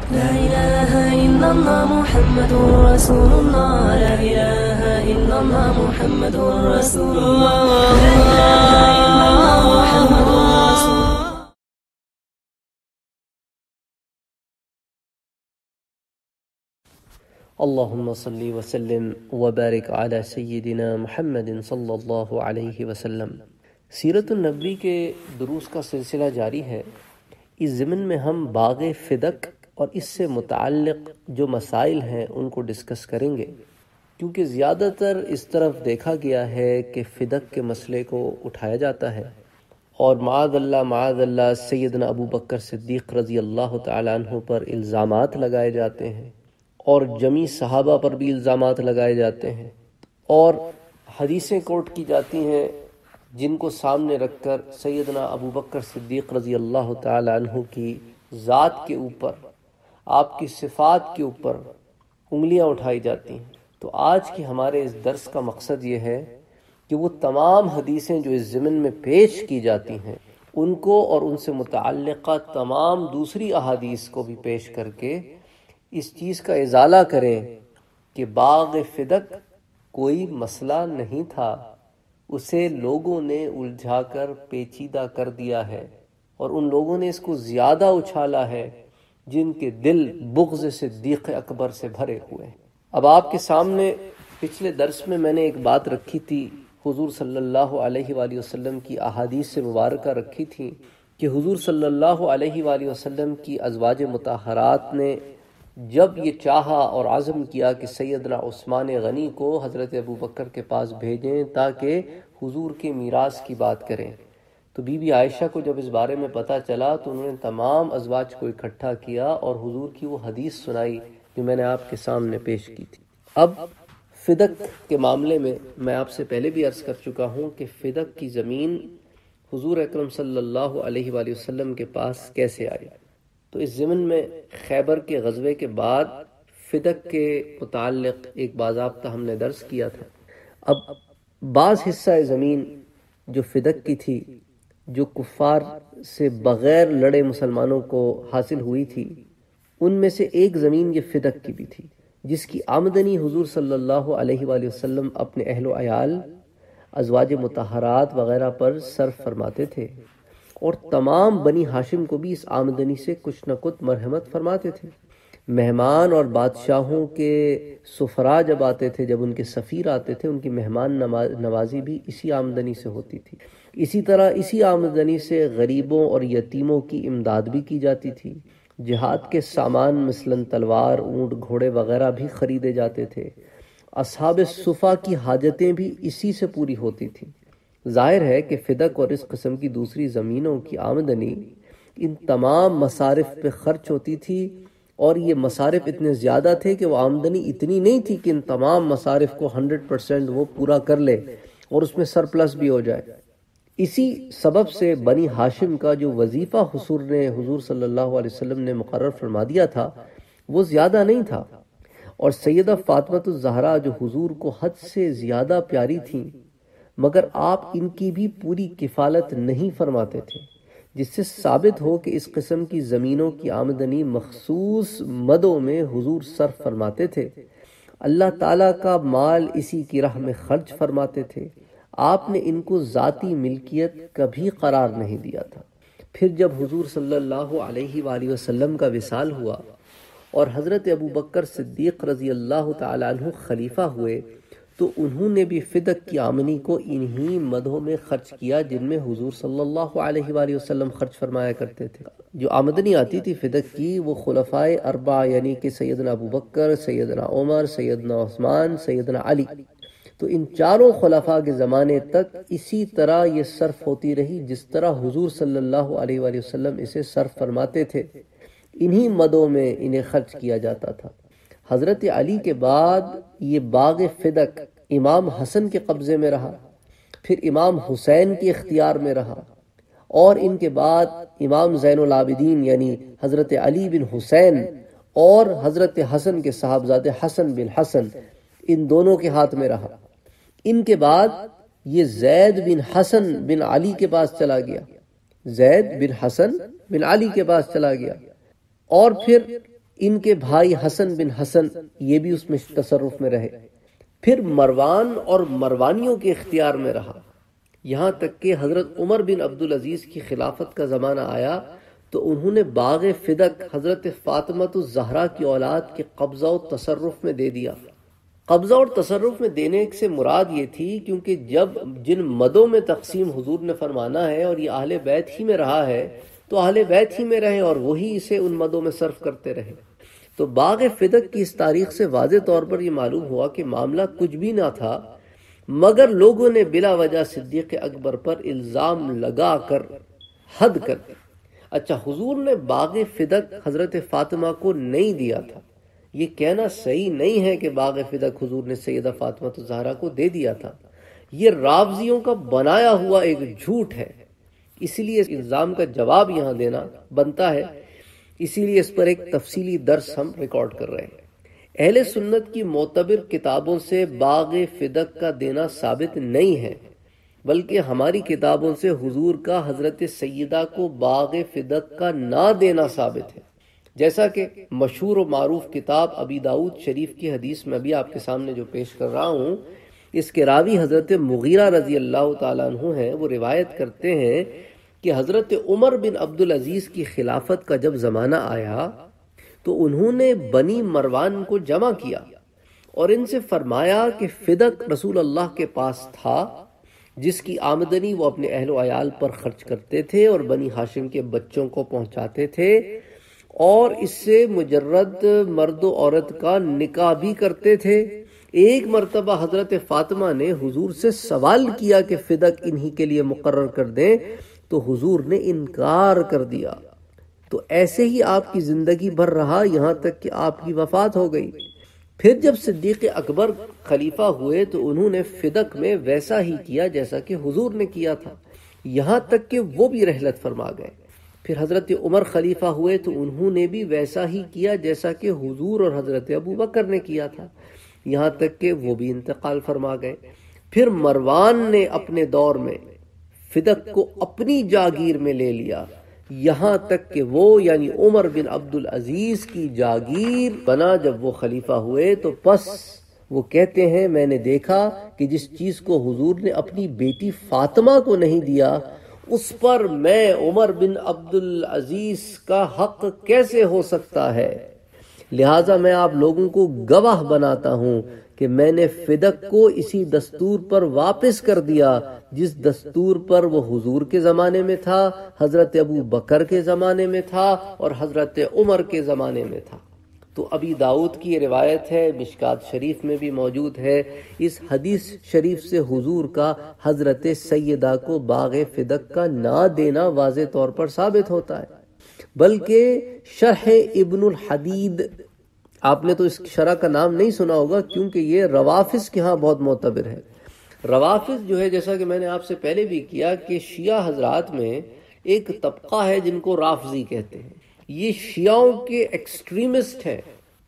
لا إله إلا الله محمد رسول الله لا إله إلا الله محمد رسول الله لا إله إلا الله محمد رسول الله. اللهم صل وسلم وبارک علی سیدنا محمد صلی اللہ علیہ وسلم۔ سیرت النبی کے دروس کا سلسلہ جاری ہے۔ اس ضمن میں ہم باغ فدق اور اس سے متعلق جو مسائل ہیں ان کو ڈسکس کریں گے، کیونکہ زیادہ تر اس طرف دیکھا گیا ہے کہ فدق کے مسئلے کو اٹھایا جاتا ہے، اور معاذ اللہ سیدنا ابو بکر صدیق رضی اللہ تعالیٰ عنہ پر الزامات لگائے جاتے ہیں، اور جمیع صحابہ پر بھی الزامات لگائے جاتے ہیں، اور حدیثیں کوٹ کی جاتی ہیں جن کو سامنے رکھ کر سیدنا ابو بکر صدیق رضی اللہ تعالی عنہ کی ذات کے اوپر، آپ کی صفات کے اوپر انگلیاں اٹھائی جاتی ہیں۔ تو آج کے ہمارے اس درس کا مقصد یہ ہے کہ وہ تمام حدیثیں جو اس ضمن میں پیش کی جاتی ہیں ان کو اور ان سے متعلقہ تمام دوسری احادیث کو بھی پیش کر کے اس چیز کا ازالہ کریں کہ باغ فدق کوئی مسئلہ نہیں تھا، اسے لوگوں نے الجھا کر پیچیدہ کر دیا ہے، اور ان لوگوں نے اس کو زیادہ اچھالا ہے جن کے دل بغض صدیق اکبر سے بھرے ہوئے ہیں۔ اب آپ کے سامنے پچھلے درس میں نے ایک بات رکھی تھی، حضور صلی اللہ علیہ وآلہ وسلم کی احادیث سے مبارکہ رکھی تھی کہ حضور صلی اللہ علیہ وآلہ وسلم کی ازواج مطہرات نے جب یہ چاہا اور عزم کیا کہ سیدنا عثمان غنی کو حضرت ابو بکر کے پاس بھیجیں تاکہ حضور کے میراث کی بات کریں، تو بی بی عائشہ کو جب اس بارے میں پتہ چلا تو انہوں نے تمام ازواج کو اکٹھا کیا اور حضور کی وہ حدیث سنائی جو میں نے آپ کے سامنے پیش کی تھی۔ اب فدق کے معاملے میں آپ سے پہلے بھی عرض کر چکا ہوں کہ فدق کی زمین حضور اکرم صلی اللہ علیہ وآلہ وسلم کے پاس کیسے آئی۔ تو اس ضمن میں خیبر کے غزوے کے بعد فدق کے متعلق ایک باضابطہ ہم نے درس کیا تھا۔ اب بعض حصہ زمین جو فدق کی تھی، جو کفار سے بغیر لڑے مسلمانوں کو حاصل ہوئی تھی، ان میں سے ایک زمین یہ فدق کی بھی تھی، جس کی آمدنی حضور صلی اللہ علیہ وآلہ وسلم اپنے اہل و عیال، ازواج مطہرات وغیرہ پر صرف فرماتے تھے، اور تمام بنی ہاشم کو بھی اس آمدنی سے کچھ نہ کچھ مرحمت فرماتے تھے۔ مہمان اور بادشاہوں کے سفراء جب آتے تھے، جب ان کے سفیر آتے تھے، ان کی مہمان نوازی بھی اسی آمدنی سے ہوتی تھی۔ اسی طرح اسی آمدنی سے غریبوں اور یتیموں کی امداد بھی کی جاتی تھی۔ جہاد کے سامان مثلاً تلوار، اونٹ، گھوڑے وغیرہ بھی خریدے جاتے تھے۔ اصحاب صفا کی حاجتیں بھی اسی سے پوری ہوتی تھیں۔ ظاہر ہے کہ فدق اور اس قسم کی دوسری زمینوں کی آمدنی ان تمام مصارف پہ خرچ ہوتی تھی، اور یہ مصارف اتنے زیادہ تھے کہ وہ آمدنی اتنی نہیں تھی کہ ان تمام مصارف کو 100% وہ پورا کر لے اور اس میں سرپلس بھی ہو جائے۔ اسی سبب سے بنی ہاشم کا جو وظیفہ حضور صلی اللہ علیہ وسلم نے مقرر فرما دیا تھا وہ زیادہ نہیں تھا، اور سیدہ فاطمہ الزہرا جو حضور کو حد سے زیادہ پیاری تھیں، مگر آپ ان کی بھی پوری کفالت نہیں فرماتے تھے، جس سے ثابت ہو کہ اس قسم کی زمینوں کی آمدنی مخصوص مدوں میں حضور صرف فرماتے تھے۔ اللہ تعالیٰ کا مال اسی کی راہ میں خرچ فرماتے تھے۔ آپ نے ان کو ذاتی ملکیت کبھی قرار نہیں دیا تھا۔ پھر جب حضور صلی اللہ علیہ وآلہ وسلم کا وصال ہوا اور حضرت ابو بکر صدیق رضی اللہ تعالی عنہ خلیفہ ہوئے، تو انہوں نے بھی فدق کی آمدنی کو انہی مدوں میں خرچ کیا جن میں حضور صلی اللہ علیہ وآلہ وسلم خرچ فرمایا کرتے تھے۔ جو آمدنی آتی تھی فدق کی، وہ خلفائے اربعہ یعنی کہ سیدنا ابو بکر، سیدنا عمر، سیدنا عثمان، سیدنا علی، تو ان چاروں خلفاء کے زمانے تک اسی طرح یہ صرف ہوتی رہی جس طرح حضور صلی اللہ علیہ وآلہ وسلم اسے صرف فرماتے تھے، انہی مدوں میں انہیں خرچ کیا جاتا تھا۔ حضرت علی کے بعد یہ باغ فدق امام حسن کے قبضے میں رہا، پھر امام حسین کے اختیار میں رہا، اور ان کے بعد امام زین العابدین یعنی حضرت علی بن حسین اور حضرت حسن کے صاحبزادے حسن بن حسن، ان دونوں کے ہاتھ میں رہا۔ ان کے بعد یہ زید بن حسن بن علی کے پاس چلا گیا، زید بن حسن بن علی کے پاس چلا گیا، اور پھر ان کے بھائی حسن بن حسن یہ بھی اس میں تصرف میں رہے، پھر مروان اور مروانیوں کے اختیار میں رہا، یہاں تک کہ حضرت عمر بن عبدالعزیز کی خلافت کا زمانہ آیا تو انہوں نے باغ فدق حضرت فاطمہ الزہرا کی اولاد کے قبضہ و تصرف میں دے دیا۔ قبضہ اور تصرف میں دینے سے مراد یہ تھی کیونکہ جب جن مدوں میں تقسیم حضور نے فرمانا ہے اور یہ اہل بیت ہی میں رہا ہے تو اہل بیت ہی میں رہے اور وہی اسے ان مدوں میں صرف کرتے رہے۔ تو باغ فدق کی اس تاریخ سے واضح طور پر یہ معلوم ہوا کہ معاملہ کچھ بھی نہ تھا، مگر لوگوں نے بلا وجہ صدیق اکبر پر الزام لگا کر حد کر دی۔ اچھا، حضور نے باغ فدق حضرت فاطمہ کو نہیں دیا تھا، یہ کہنا صحیح نہیں ہے کہ باغ فدق حضور نے سیدہ فاطمہ الزہرا کو دے دیا تھا، یہ رافضیوں کا بنایا ہوا ایک جھوٹ ہے، اسی لیے اس الزام کا جواب یہاں دینا بنتا ہے، اسی لیے اس پر ایک تفصیلی درس ہم ریکارڈ کر رہے ہیں۔ اہل سنت کی معتبر کتابوں سے باغ فدق کا دینا ثابت نہیں ہے، بلکہ ہماری کتابوں سے حضور کا حضرت سیدہ کو باغ فدق کا نہ دینا ثابت ہے، جیسا کہ مشہور و معروف کتاب ابی داؤد شریف کی حدیث میں بھی آپ کے سامنے جو پیش کر رہا ہوں، اس کے راوی حضرت مغیرہ رضی اللہ تعالیٰ عنہ ہیں، وہ روایت کرتے ہیں کہ حضرت عمر بن عبدالعزیز کی خلافت کا جب زمانہ آیا تو انہوں نے بنی مروان کو جمع کیا اور ان سے فرمایا کہ فدق رسول اللہ کے پاس تھا جس کی آمدنی وہ اپنے اہل و عیال پر خرچ کرتے تھے اور بنی ہاشم کے بچوں کو پہنچاتے تھے، اور اس سے مجرد مرد و عورت کا نکاح بھی کرتے تھے۔ ایک مرتبہ حضرت فاطمہ نے حضور سے سوال کیا کہ فدق انہی کے لیے مقرر کر دیں تو حضور نے انکار کر دیا، تو ایسے ہی آپ کی زندگی بھر رہا یہاں تک کہ آپ کی وفات ہو گئی۔ پھر جب صدیق اکبر خلیفہ ہوئے تو انہوں نے فدق میں ویسا ہی کیا جیسا کہ حضور نے کیا تھا، یہاں تک کہ وہ بھی رحلت فرما گئے۔ پھر حضرت عمر خلیفہ ہوئے تو انہوں نے بھی ویسا ہی کیا جیسا کہ حضور اور حضرت ابو بکر نے کیا تھا، یہاں تک کہ وہ بھی انتقال فرما گئے۔ پھر مروان نے اپنے دور میں فدق کو اپنی جاگیر میں لے لیا، یہاں تک کہ وہ یعنی عمر بن عبدالعزیز کی جاگیر بنا۔ جب وہ خلیفہ ہوئے تو پس وہ کہتے ہیں میں نے دیکھا کہ جس چیز کو حضور نے اپنی بیٹی فاطمہ کو نہیں دیا اس پر میں عمر بن عبدالعزیز کا حق کیسے ہو سکتا ہے، لہٰذا میں آپ لوگوں کو گواہ بناتا ہوں کہ میں نے فدق کو اسی دستور پر واپس کر دیا جس دستور پر وہ حضور کے زمانے میں تھا، حضرت ابو بکر کے زمانے میں تھا اور حضرت عمر کے زمانے میں تھا۔ تو ابی داؤد کی یہ روایت ہے، مشکات شریف میں بھی موجود ہے۔ اس حدیث شریف سے حضور کا حضرت سیدہ کو باغ فدق کا نہ دینا واضح طور پر ثابت ہوتا ہے، بلکہ شرح ابن الحدید، آپ نے تو اس شرح کا نام نہیں سنا ہوگا کیونکہ یہ روافظ کے ہاں بہت معتبر ہے۔ روافظ جو ہے جیسا کہ میں نے آپ سے پہلے بھی کیا کہ شیعہ حضرات میں ایک طبقہ ہے جن کو رافضی کہتے ہیں، یہ شیعوں کے ایکسٹریمسٹ ہیں،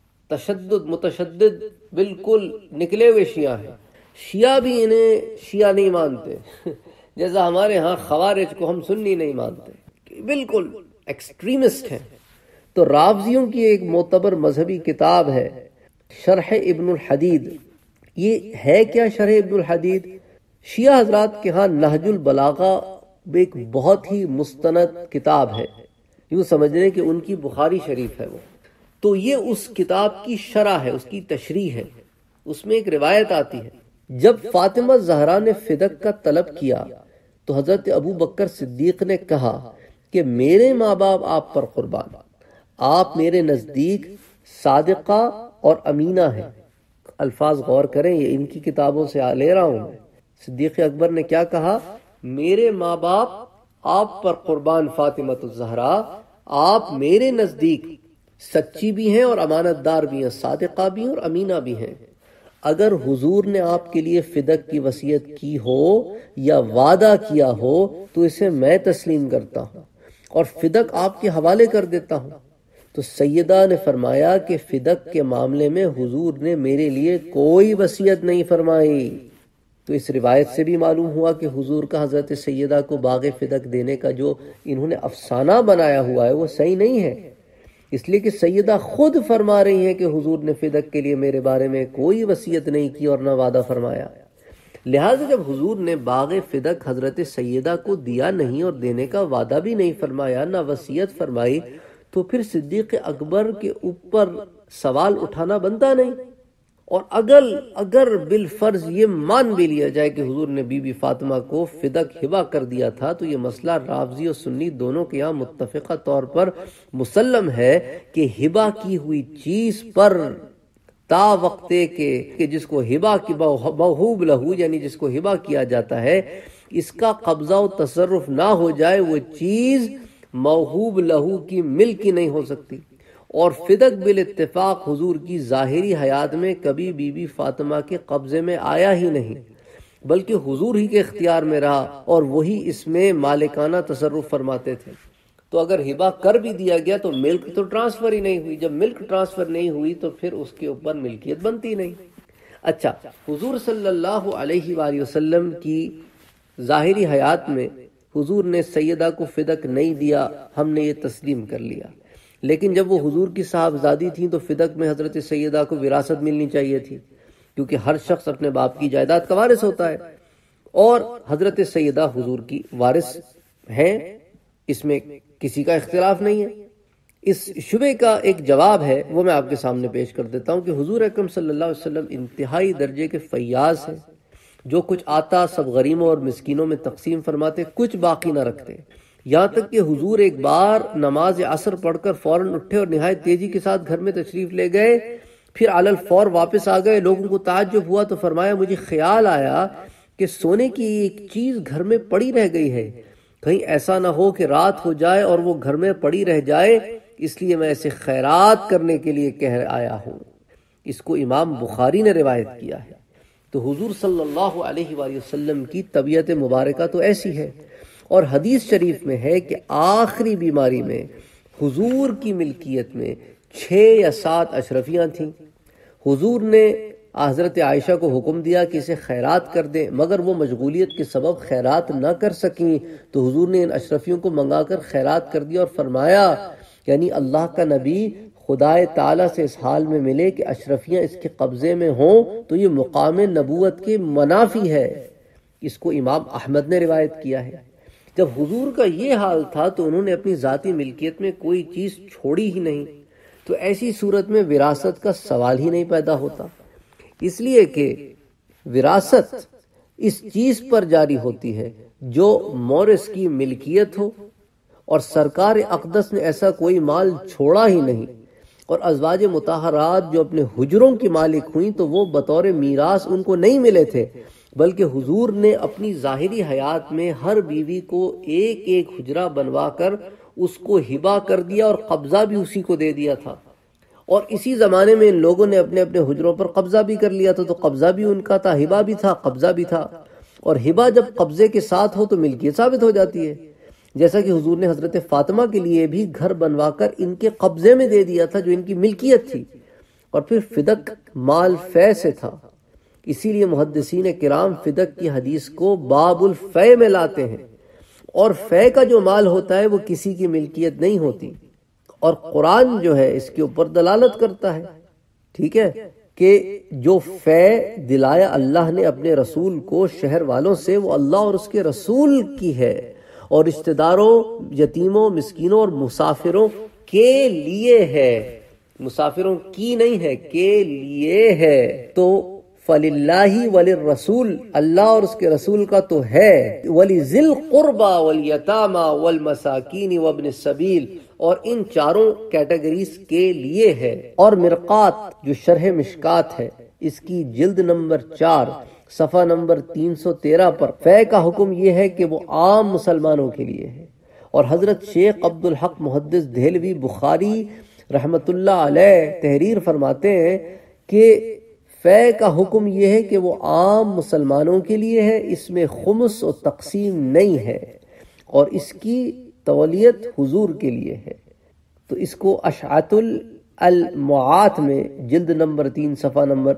متشدد بالکل نکلے ہوئے شیعہ ہیں۔ شیعہ بھی انہیں شیعہ نہیں مانتے جیسا ہمارے ہاں خوارج کو ہم سنی نہیں مانتے، بالکل ایکسٹریمسٹ ہیں۔ تو رافضیوں کی ایک معتبر مذہبی کتاب ہے شرح ابن الحدید۔ یہ ہے کیا شرح ابن الحدید؟ شیعہ حضرات کے ہاں نہج البلاغہ ایک بہت ہی مستند کتاب ہے، یوں سمجھ لیں کہ ان کی بخاری شریف ہے وہ، تو یہ اس کتاب کی شرح ہے، اس کی تشریح ہے۔ اس میں ایک روایت آتی ہے جب فاطمہ زہرا نے فدق کا طلب کیا تو حضرت ابو بکر صدیق نے کہا کہ میرے ماں باپ آپ پر قربان، آپ میرے نزدیک صادقہ اور امینہ ہیں۔ الفاظ غور کریں، یہ ان کی کتابوں سے لے رہا ہوں میں۔ صدیق اکبر نے کیا کہا؟ میرے ماں باپ آپ پر قربان فاطمہ الزہرا، آپ میرے نزدیک سچی بھی ہیں اور امانت دار بھی ہیں، صادقہ بھی ہیں اور امینہ بھی ہیں۔ اگر حضور نے آپ کے لیے فدق کی وصیت کی ہو یا وعدہ کیا ہو تو اسے میں تسلیم کرتا ہوں اور فدق آپ کے حوالے کر دیتا ہوں۔ تو سیدہ نے فرمایا کہ فدق کے معاملے میں حضور نے میرے لیے کوئی وصیت نہیں فرمائی۔ تو اس روایت سے بھی معلوم ہوا کہ حضور کا حضرت سیدہ کو باغ فدق دینے کا جو انہوں نے افسانہ بنایا ہوا ہے وہ صحیح نہیں ہے۔ اس لیے کہ سیدہ خود فرما رہی ہیں کہ حضور نے فدق کے لیے میرے بارے میں کوئی وصیت نہیں کی اور نہ وعدہ فرمایا۔ لہٰذا جب حضور نے باغ فدق حضرت سیدہ کو دیا نہیں اور دینے کا وعدہ بھی نہیں فرمایا، نہ وصیت فرمائی، تو پھر صدیق اکبر کے اوپر سوال اٹھانا بنتا نہیں۔ اور اگر بالفرض یہ مان بھی لیا جائے کہ حضور نے بی بی فاطمہ کو فدق ہبہ کر دیا تھا، تو یہ مسئلہ رافضی اور سنی دونوں کے یہاں متفقہ طور پر مسلم ہے کہ ہبہ کی ہوئی چیز پر تا وقتے کہ جس کو ہبہ کی موہوب لہو، یعنی جس کو ہبہ کیا جاتا ہے، اس کا قبضہ و تصرف نہ ہو جائے، وہ چیز موہوب لہو کی ملکی نہیں ہو سکتی۔ اور فدق بالاتفاق حضور کی ظاہری حیات میں کبھی بی بی فاطمہ کے قبضے میں آیا ہی نہیں، بلکہ حضور ہی کے اختیار میں رہا اور وہی اس میں مالکانہ تصرف فرماتے تھے۔ تو اگر ہبہ کر بھی دیا گیا تو ملک تو ٹرانسفر ہی نہیں ہوئی، جب ملک ٹرانسفر نہیں ہوئی تو پھر اس کے اوپر ملکیت بنتی نہیں۔ اچھا، حضور صلی اللہ علیہ وآلہ وسلم کی ظاہری حیات میں حضور نے سیدہ کو فدق نہیں دیا، ہم نے یہ تسلیم کر لیا، لیکن جب وہ حضور کی صاحبزادی تھیں تو فدق میں حضرت سیدہ کو وراثت ملنی چاہیے تھی، کیونکہ ہر شخص اپنے باپ کی جائیداد کا وارث ہوتا ہے، اور حضرت سیدہ حضور کی وارث ہیں، اس میں کسی کا اختلاف نہیں ہے۔ اس شبے کا ایک جواب ہے، وہ میں آپ کے سامنے پیش کر دیتا ہوں کہ حضور اکرم صلی اللہ علیہ وسلم انتہائی درجے کے فیاض ہیں، جو کچھ آتا سب غریبوں اور مسکینوں میں تقسیم فرماتے، کچھ باقی نہ رکھتے۔ یہاں تک کہ حضور ایک بار نماز عصر پڑھ کر فوراً اٹھے اور نہایت تیزی کے ساتھ گھر میں تشریف لے گئے، پھر علی الفور واپس آ گئے۔ لوگوں کو تعجب ہوا تو فرمایا، مجھے خیال آیا کہ سونے کی ایک چیز گھر میں پڑی رہ گئی ہے، کہیں ایسا نہ ہو کہ رات ہو جائے اور وہ گھر میں پڑی رہ جائے، اس لیے میں ایسے خیرات کرنے کے لیے کہہ آیا ہوں۔ اس کو امام بخاری نے روایت کیا ہے۔ تو حضور صلی اللہ علیہ وآلہ وسلم کی طبیعت مبارکہ تو ایسی ہے، اور حدیث شریف میں ہے کہ آخری بیماری میں حضور کی ملکیت میں 6 یا 7 اشرفیاں تھیں۔ حضور نے حضرت عائشہ کو حکم دیا کہ اسے خیرات کر دیں، مگر وہ مشغولیت کے سبب خیرات نہ کر سکیں، تو حضور نے ان اشرفیوں کو منگا کر خیرات کر دیا اور فرمایا، یعنی اللہ کا نبی خدا تعالیٰ سے اس حال میں ملے کہ اشرفیاں اس کے قبضے میں ہوں تو یہ مقام نبوت کے منافی ہے۔ اس کو امام احمد نے روایت کیا ہے۔ جب حضور کا یہ حال تھا تو انہوں نے اپنی ذاتی ملکیت میں کوئی چیز چھوڑی ہی نہیں، تو ایسی صورت میں وراثت کا سوال ہی نہیں پیدا ہوتا، اس لیے کہ وراثت اس چیز پر جاری ہوتی ہے جو مورث کی ملکیت ہو، اور سرکار اقدس نے ایسا کوئی مال چھوڑا ہی نہیں، اور ازواج مطہرات جو اپنے حجروں کی مالک ہوئیں تو وہ بطور میراث ان کو نہیں ملے تھے، بلکہ حضور نے اپنی ظاہری حیات میں ہر بیوی کو ایک ایک حجرہ بنوا کر اس کو ہبہ کر دیا اور قبضہ بھی اسی کو دے دیا تھا۔ اور اسی زمانے میں ان لوگوں نے اپنے اپنے حجروں پر قبضہ بھی کر لیا تھا، تو قبضہ بھی ان کا تھا، ہبہ بھی تھا، قبضہ بھی تھا، اور ہبہ جب قبضے کے ساتھ ہو تو ملکیت ثابت ہو جاتی ہے، جیسا کہ حضور نے حضرت فاطمہ کے لیے بھی گھر بنوا کر ان کے قبضے میں دے دیا تھا جو ان کی ملکیت تھی، اور پھر فدق مال فے سے تھا۔ اسی لیے محدثین کرام فدق کی حدیث کو باب الفے میں لاتے ہیں، اور فے کا جو مال ہوتا ہے وہ کسی کی ملکیت نہیں ہوتی، اور قرآن جو ہے اس کے اوپر دلالت کرتا ہے، ٹھیک ہے، کہ جو فے دلایا اللہ نے اپنے رسول کو شہر والوں سے، وہ اللہ اور اس کے رسول کی ہے، اور رشتہ داروں، یتیموں، مسکینوں اور مسافروں کے لیے ہے، مسافروں کی نہیں ہے، کے لیے ہے۔ تو فَلِلَّهِ وَلِلرَّسُولِ، اللہ اور اس کے رسول کا تو ہے، وَلِذِي الْقُرْبَى وَالْيَتَامَى وَالْمَسَاكِينِ وَابْنِ السَّبِيلِ، اور ان چاروں کیٹیگریز کے لیے ہے۔ اور مرقات جو شرح مشکات ہے، اس کی جلد نمبر 4 صفحہ نمبر 313 پر فے کا حکم یہ ہے کہ وہ عام مسلمانوں کے لیے ہے، اور حضرت شیخ عبدالحق محدث دہلوی بخاری رحمت اللہ علیہ تحریر فرماتے ہیں کہ فے کا حکم یہ ہے کہ وہ عام مسلمانوں کے لیے ہے، اس میں خمس و تقسیم نہیں ہے، اور اس کی تولیت حضور کے لیے ہے۔ تو اس کو اشعۃ المعات میں جلد نمبر 3 صفحہ نمبر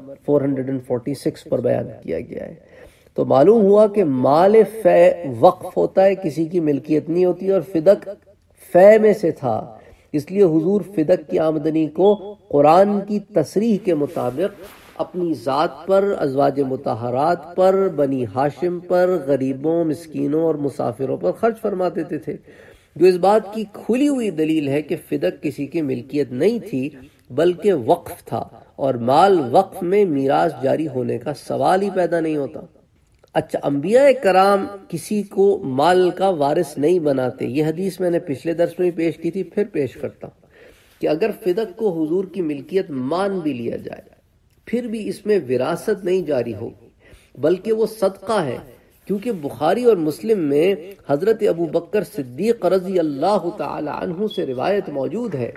446 پر بیان کیا گیا ہے۔ تو معلوم ہوا کہ مال فے وقف ہوتا ہے، کسی کی ملکیت نہیں ہوتی، اور فدق فے میں سے تھا، اس لیے حضور فدق کی آمدنی کو قرآن کی تصریح کے مطابق اپنی ذات پر، ازواج مطہرات پر، بنی ہاشم پر، غریبوں، مسکینوں اور مسافروں پر خرچ فرما دیتے تھے، جو اس بات کی کھلی ہوئی دلیل ہے کہ فدق کسی کی ملکیت نہیں تھی بلکہ وقف تھا، اور مال وقف میں میراث جاری ہونے کا سوال ہی پیدا نہیں ہوتا۔ اچھا، انبیاء کرام کسی کو مال کا وارث نہیں بناتے، یہ حدیث میں نے پچھلے درس میں پیش کی تھی، پھر پیش کرتا ہوں کہ اگر فدق کو حضور کی ملکیت مان بھی لیا جائے پھر بھی اس میں وراثت نہیں جاری ہوگی بلکہ وہ صدقہ ہے، کیونکہ بخاری اور مسلم میں حضرت ابو بکر صدیق رضی اللہ تعالی عنہ سے روایت موجود ہے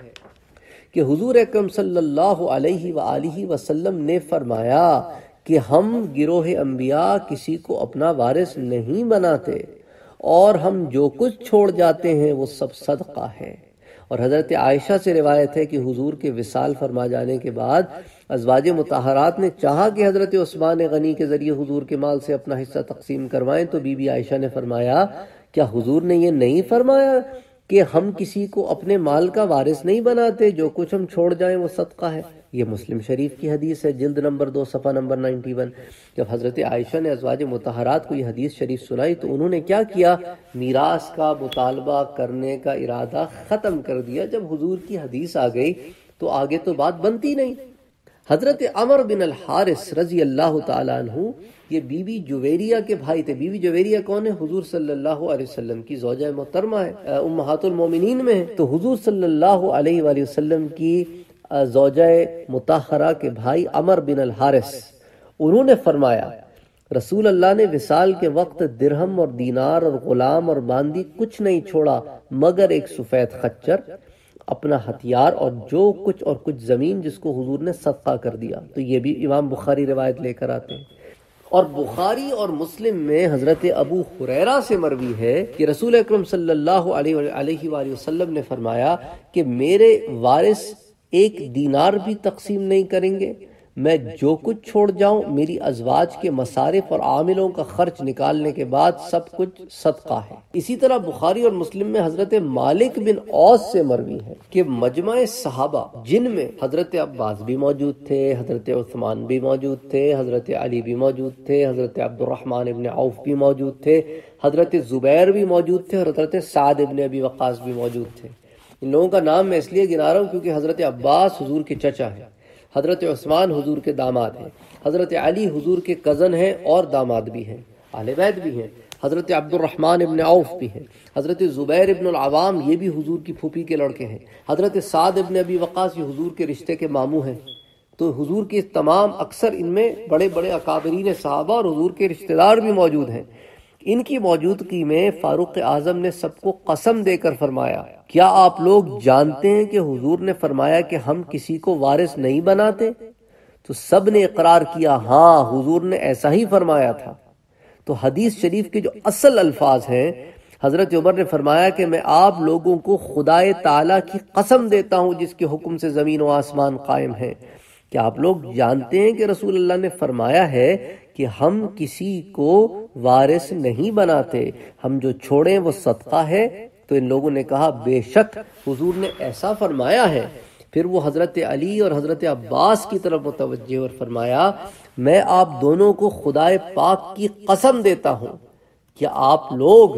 کہ حضور اکرم صلی اللہ علیہ وآلہ وسلم نے فرمایا کہ ہم گروہ انبیاء کسی کو اپنا وارث نہیں بناتے، اور ہم جو کچھ چھوڑ جاتے ہیں وہ سب صدقہ ہے۔ اور حضرت عائشہ سے روایت ہے کہ حضور کے وصال فرما جانے کے بعد ازواج مطہرات نے چاہا کہ حضرت عثمان غنی کے ذریعے حضور کے مال سے اپنا حصہ تقسیم کروائیں، تو بی بی عائشہ نے فرمایا کیا حضور نے یہ نہیں فرمایا کہ ہم کسی کو اپنے مال کا وارث نہیں بناتے، جو کچھ ہم چھوڑ جائیں وہ صدقہ ہے؟ یہ مسلم شریف کی حدیث ہے، جلد نمبر 2 صفحہ نمبر 91۔ جب حضرت عائشہ نے ازواج مطہرات کو یہ حدیث شریف سنائی تو انہوں نے کیا کیا؟ میراث کا مطالبہ کرنے کا ارادہ ختم کر دیا۔ جب حضور کی حدیث آ گئی تو آگے تو بات بنتی نہیں۔ حضرت عمر بن الحارث رضی اللہ تعالیٰ عنہ یہ بی بی جویریہ کے بھائی تھے۔ بی بی جویریہ کون ہے؟ حضور صلی اللہ علیہ وسلم کی زوجہ محترمہ ہے، امہات المومنین میں ہے۔ تو حضور صلی اللہ علیہ وآلہ وسلم کی زوجہ مطہرہ کے بھائی عمر بن الحارث، انہوں نے فرمایا رسول اللہ نے وصال کے وقت درہم اور دینار اور غلام اور باندی کچھ نہیں چھوڑا مگر ایک سفید خچر، اپنا ہتھیار اور جو کچھ زمین جس کو حضور نے صدقہ کر دیا۔ تو یہ بھی امام بخاری روایت لے کر آتے ہیں۔ اور بخاری اور مسلم میں حضرت ابو ہریرہ سے مروی ہے کہ رسول اکرم صلی اللہ علیہ وآلہ وسلم نے فرمایا کہ میرے وارث ایک دینار بھی تقسیم نہیں کریں گے، میں جو کچھ چھوڑ جاؤں میری ازواج کے مصارف اور عاملوں کا خرچ نکالنے کے بعد سب کچھ صدقہ ہے۔ اسی طرح بخاری اور مسلم میں حضرت مالک بن اوس سے مروی ہے کہ مجمع صحابہ جن میں حضرت عباس بھی موجود تھے، حضرت عثمان بھی موجود تھے، حضرت علی بھی موجود تھے، حضرت عبد الرحمن ابن عوف بھی موجود تھے، حضرت زبیر بھی موجود تھے، اور حضرت سعد ابن ابی وقاص بھی موجود تھے۔ ان لوگوں کا نام میں اس لیے گنا رہا ہوں کیونکہ حضرت عباس حضور کے چچا ہیں، حضرت عثمان حضور کے داماد ہیں، حضرت علی حضور کے کزن ہیں اور داماد بھی ہیں، اہل بیت بھی ہیں، حضرت عبد الرحمن ابن عوف بھی ہیں، حضرت زبیر ابن العوام یہ بھی حضور کی پھوپھی کے لڑکے ہیں، حضرت سعد ابن ابی وقاص یہ حضور کے رشتے کے ماموں ہیں۔ تو حضور کے تمام اکثر ان میں بڑے بڑے اکابرین صحابہ اور حضور کے رشتہ دار بھی موجود ہیں۔ ان کی موجودگی میں فاروق اعظم نے سب کو قسم دے کر فرمایا، کیا آپ لوگ جانتے ہیں کہ حضور نے فرمایا کہ ہم کسی کو وارث نہیں بناتے؟ تو سب نے اقرار کیا، ہاں حضور نے ایسا ہی فرمایا تھا۔ تو حدیث شریف کے جو اصل الفاظ ہیں، حضرت عمر نے فرمایا کہ میں آپ لوگوں کو خدائے تعالیٰ کی قسم دیتا ہوں جس کے حکم سے زمین و آسمان قائم ہیں، کہ آپ لوگ جانتے ہیں کہ رسول اللہ نے فرمایا ہے کہ ہم کسی کو وارث نہیں بناتے، ہم جو چھوڑیں وہ صدقہ ہے۔ تو ان لوگوں نے کہا بے شک حضور نے ایسا فرمایا ہے۔ پھر وہ حضرت علی اور حضرت عباس کی طرف متوجہ اور فرمایا میں آپ دونوں کو خدائے پاک کی قسم دیتا ہوں، کیا آپ لوگ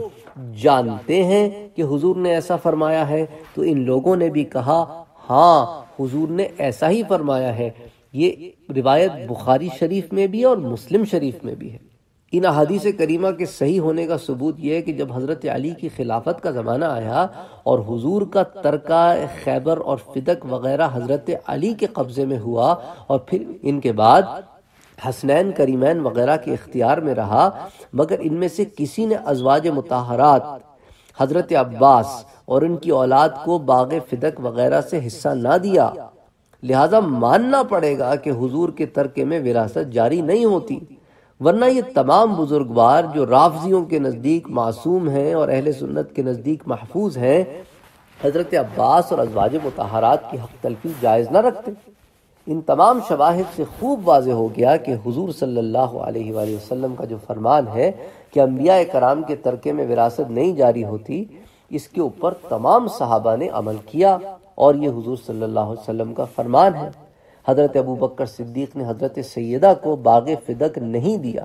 جانتے ہیں کہ حضور نے ایسا فرمایا ہے؟ تو ان لوگوں نے بھی کہا ہاں حضور نے ایسا ہی فرمایا ہے۔ یہ روایت بخاری شریف میں بھی اور مسلم شریف میں بھی ہے۔ ان احادیث کریمہ کے صحیح ہونے کا ثبوت یہ ہے کہ جب حضرت علی کی خلافت کا زمانہ آیا اور حضور کا ترکہ خیبر اور فدق وغیرہ حضرت علی کے قبضے میں ہوا، اور پھر ان کے بعد حسنین کریمین وغیرہ کے اختیار میں رہا، مگر ان میں سے کسی نے ازواج مطہرات حضرت عباس اور ان کی اولاد کو باغ فدق وغیرہ سے حصہ نہ دیا، لہذا ماننا پڑے گا کہ حضور کے ترکے میں وراثت جاری نہیں ہوتی، ورنہ یہ تمام بزرگوار جو رافضیوں کے نزدیک معصوم ہیں اور اہل سنت کے نزدیک محفوظ ہیں، حضرت عباس اور ازواج مطہرات کی حق تلفی جائز نہ رکھتے۔ ان تمام شواہد سے خوب واضح ہو گیا کہ حضور صلی اللہ علیہ وآلہ وسلم کا جو فرمان ہے کہ انبیاء کرام کے ترکے میں وراثت نہیں جاری ہوتی، اس کے اوپر تمام صحابہ نے عمل کیا اور یہ حضور صلی اللہ علیہ وسلم کا فرمان ہے۔ حضرت ابو بکر صدیق نے حضرت سیدہ کو باغ فدق نہیں دیا،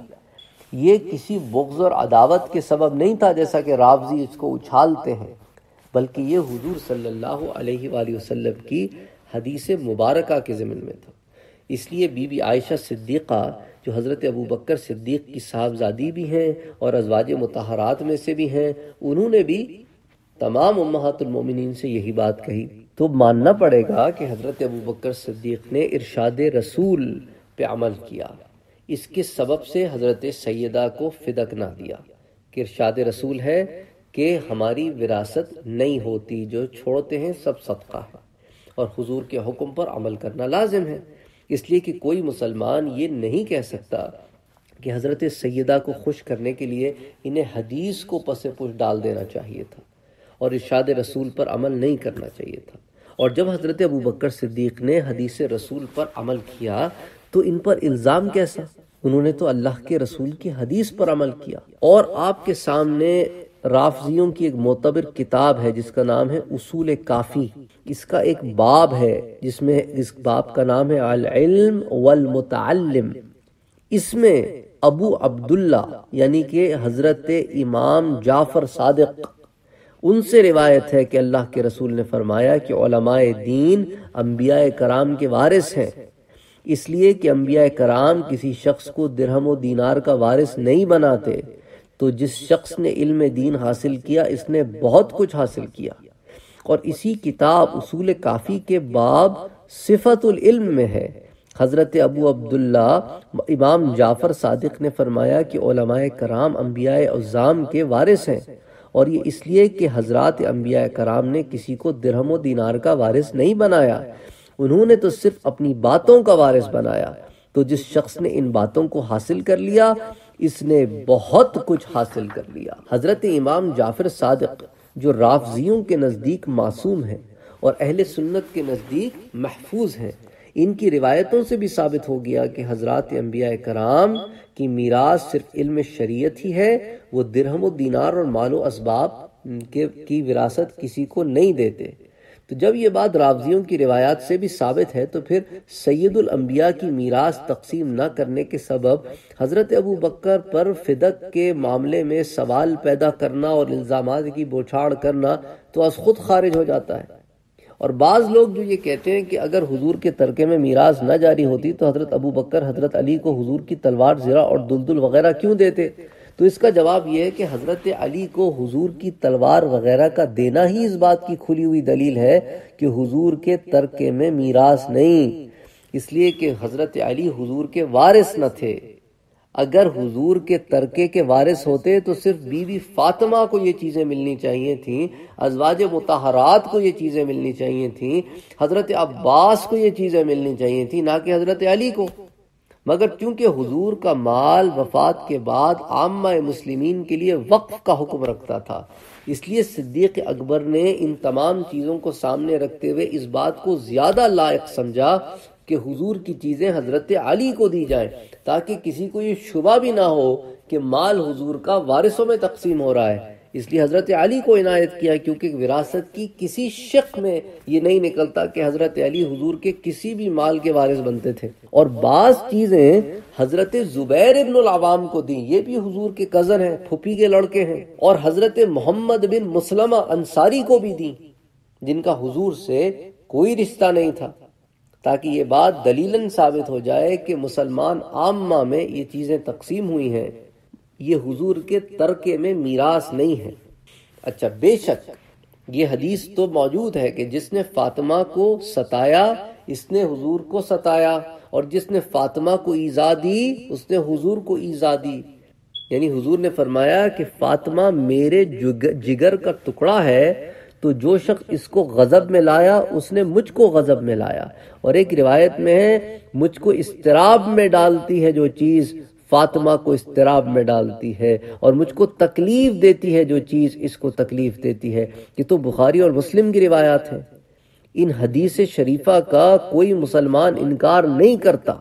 یہ کسی بغض اور عداوت کے سبب نہیں تھا جیسا کہ رافضی اس کو اچھالتے ہیں، بلکہ یہ حضور صلی اللہ علیہ وآلہ وسلم کی حدیث مبارکہ کے ضمن میں تھا۔ اس لیے بی بی عائشہ صدیقہ جو حضرت ابو بکر صدیق کی صاحبزادی بھی ہیں اور ازواج مطہرات میں سے بھی ہیں، انہوں نے بھی تمام امہات المومنین سے یہی بات کہی۔ تو ماننا پڑے گا کہ حضرت ابو بکر صدیق نے ارشاد رسول پہ عمل کیا، اس کے سبب سے حضرت سیدہ کو فدق نہ دیا، کہ ارشاد رسول ہے کہ ہماری وراثت نہیں ہوتی، جو چھوڑتے ہیں سب صدقہ ہے، اور حضور کے حکم پر عمل کرنا لازم ہے۔ اس لیے کہ کوئی مسلمان یہ نہیں کہہ سکتا کہ حضرت سیدہ کو خوش کرنے کے لیے انہیں حدیث کو پس پش ڈال دینا چاہیے تھا اور ارشاد رسول پر عمل نہیں کرنا چاہیے تھا۔ اور جب حضرت ابو بکر صدیق نے حدیث رسول پر عمل کیا تو ان پر الزام کیسا؟ انہوں نے تو اللہ کے رسول کی حدیث پر عمل کیا۔ اور آپ کے سامنے رافضیوں کی ایک معتبر کتاب ہے جس کا نام ہے اصول کافی، اس کا ایک باب ہے جس میں اس باب کا نام ہے العلم والمتعلم۔ اس میں ابو عبداللہ یعنی کہ حضرت امام جعفر صادق، ان سے روایت ہے کہ اللہ کے رسول نے فرمایا کہ علماء دین انبیاء کرام کے وارث ہیں، اس لیے کہ انبیاء کرام کسی شخص کو درہم و دینار کا وارث نہیں بناتے، تو جس شخص نے علم دین حاصل کیا اس نے بہت کچھ حاصل کیا۔ اور اسی کتاب اصول کافی کے باب صفت العلم میں ہے، حضرت ابو عبداللہ امام جعفر صادق نے فرمایا کہ علماء کرام انبیاء اعظام کے وارث ہیں، اور یہ اس لیے کہ حضرات انبیاء کرام نے کسی کو درہم و دینار کا وارث نہیں بنایا، انہوں نے تو صرف اپنی باتوں کا وارث بنایا، تو جس شخص نے ان باتوں کو حاصل کر لیا اس نے بہت کچھ حاصل کر لیا۔ حضرت امام جعفر صادق جو رافضیوں کے نزدیک معصوم ہیں اور اہل سنت کے نزدیک محفوظ ہیں، ان کی روایتوں سے بھی ثابت ہو گیا کہ حضرات انبیاء کرام کی میراث صرف علم شریعت ہی ہے، وہ درہم و دینار اور مال و اسباب کی وراثت کسی کو نہیں دیتے۔ تو جب یہ بات رافضیوں کی روایات سے بھی ثابت ہے تو پھر سید الانبیاء کی میراث تقسیم نہ کرنے کے سبب حضرت ابو بکر پر فدق کے معاملے میں سوال پیدا کرنا اور الزامات کی بوچھاڑ کرنا تو از خود خارج ہو جاتا ہے۔ اور بعض لوگ جو یہ کہتے ہیں کہ اگر حضور کے ترکے میں میراث نہ جاری ہوتی تو حضرت ابو بکر حضرت علی کو حضور کی تلوار، زرہ اور دلدل وغیرہ کیوں دیتے، تو اس کا جواب یہ ہے کہ حضرت علی کو حضور کی تلوار وغیرہ کا دینا ہی اس بات کی کھلی ہوئی دلیل ہے کہ حضور کے ترکے میں میراث نہیں، اس لیے کہ حضرت علی حضور کے وارث نہ تھے۔ اگر حضور کے ترکے کے وارث ہوتے تو صرف بی بی فاطمہ کو یہ چیزیں ملنی چاہیے تھیں، ازواج مطہرات کو یہ چیزیں ملنی چاہیے تھیں، حضرت عباس کو یہ چیزیں ملنی چاہیے تھیں، نہ کہ حضرت علی کو۔ مگر چونکہ حضور کا مال وفات کے بعد عامہ مسلمین کے لیے وقف کا حکم رکھتا تھا، اس لیے صدیق اکبر نے ان تمام چیزوں کو سامنے رکھتے ہوئے اس بات کو زیادہ لائق سمجھا کہ حضور کی چیزیں حضرت علی کو دی جائیں، تاکہ کسی کو یہ شبہ بھی نہ ہو کہ مال حضور کا وارثوں میں تقسیم ہو رہا ہے۔ اس لیے حضرت علی کو عنایت کیا، کیونکہ وراثت کی کسی شق میں یہ نہیں نکلتا کہ حضرت علی حضور کے کسی بھی مال کے وارث بنتے تھے۔ اور بعض چیزیں حضرت زبیر ابن العوام کو دیں، یہ بھی حضور کے کزن ہیں، پھوپھی کے لڑکے ہیں، اور حضرت محمد بن مسلمہ انصاری کو بھی دیں جن کا حضور سے کوئی رشتہ نہیں تھا، تاکہ یہ بات دلیلاً ثابت ہو جائے کہ مسلمان عامہ میں یہ چیزیں تقسیم ہوئی ہیں، یہ حضور کے ترکے میں میراث نہیں ہے۔ اچھا، بے شک یہ حدیث تو موجود ہے کہ جس نے فاطمہ کو ستایا اس نے حضور کو ستایا، اور جس نے فاطمہ کو ایذا دی اس نے حضور کو ایذا دی۔ یعنی حضور نے فرمایا کہ فاطمہ میرے جگر کا ٹکڑا ہے، تو جو شخص اس کو غضب میں لایا اس نے مجھ کو غضب میں لایا۔ اور ایک روایت میں ہے مجھ کو اضطراب میں ڈالتی ہے جو چیز فاطمہ کو اضطراب میں ڈالتی ہے، اور مجھ کو تکلیف دیتی ہے جو چیز اس کو تکلیف دیتی ہے۔ یہ تو بخاری اور مسلم کی روایات ہیں۔ ان حدیث شریفہ کا کوئی مسلمان انکار نہیں کرتا،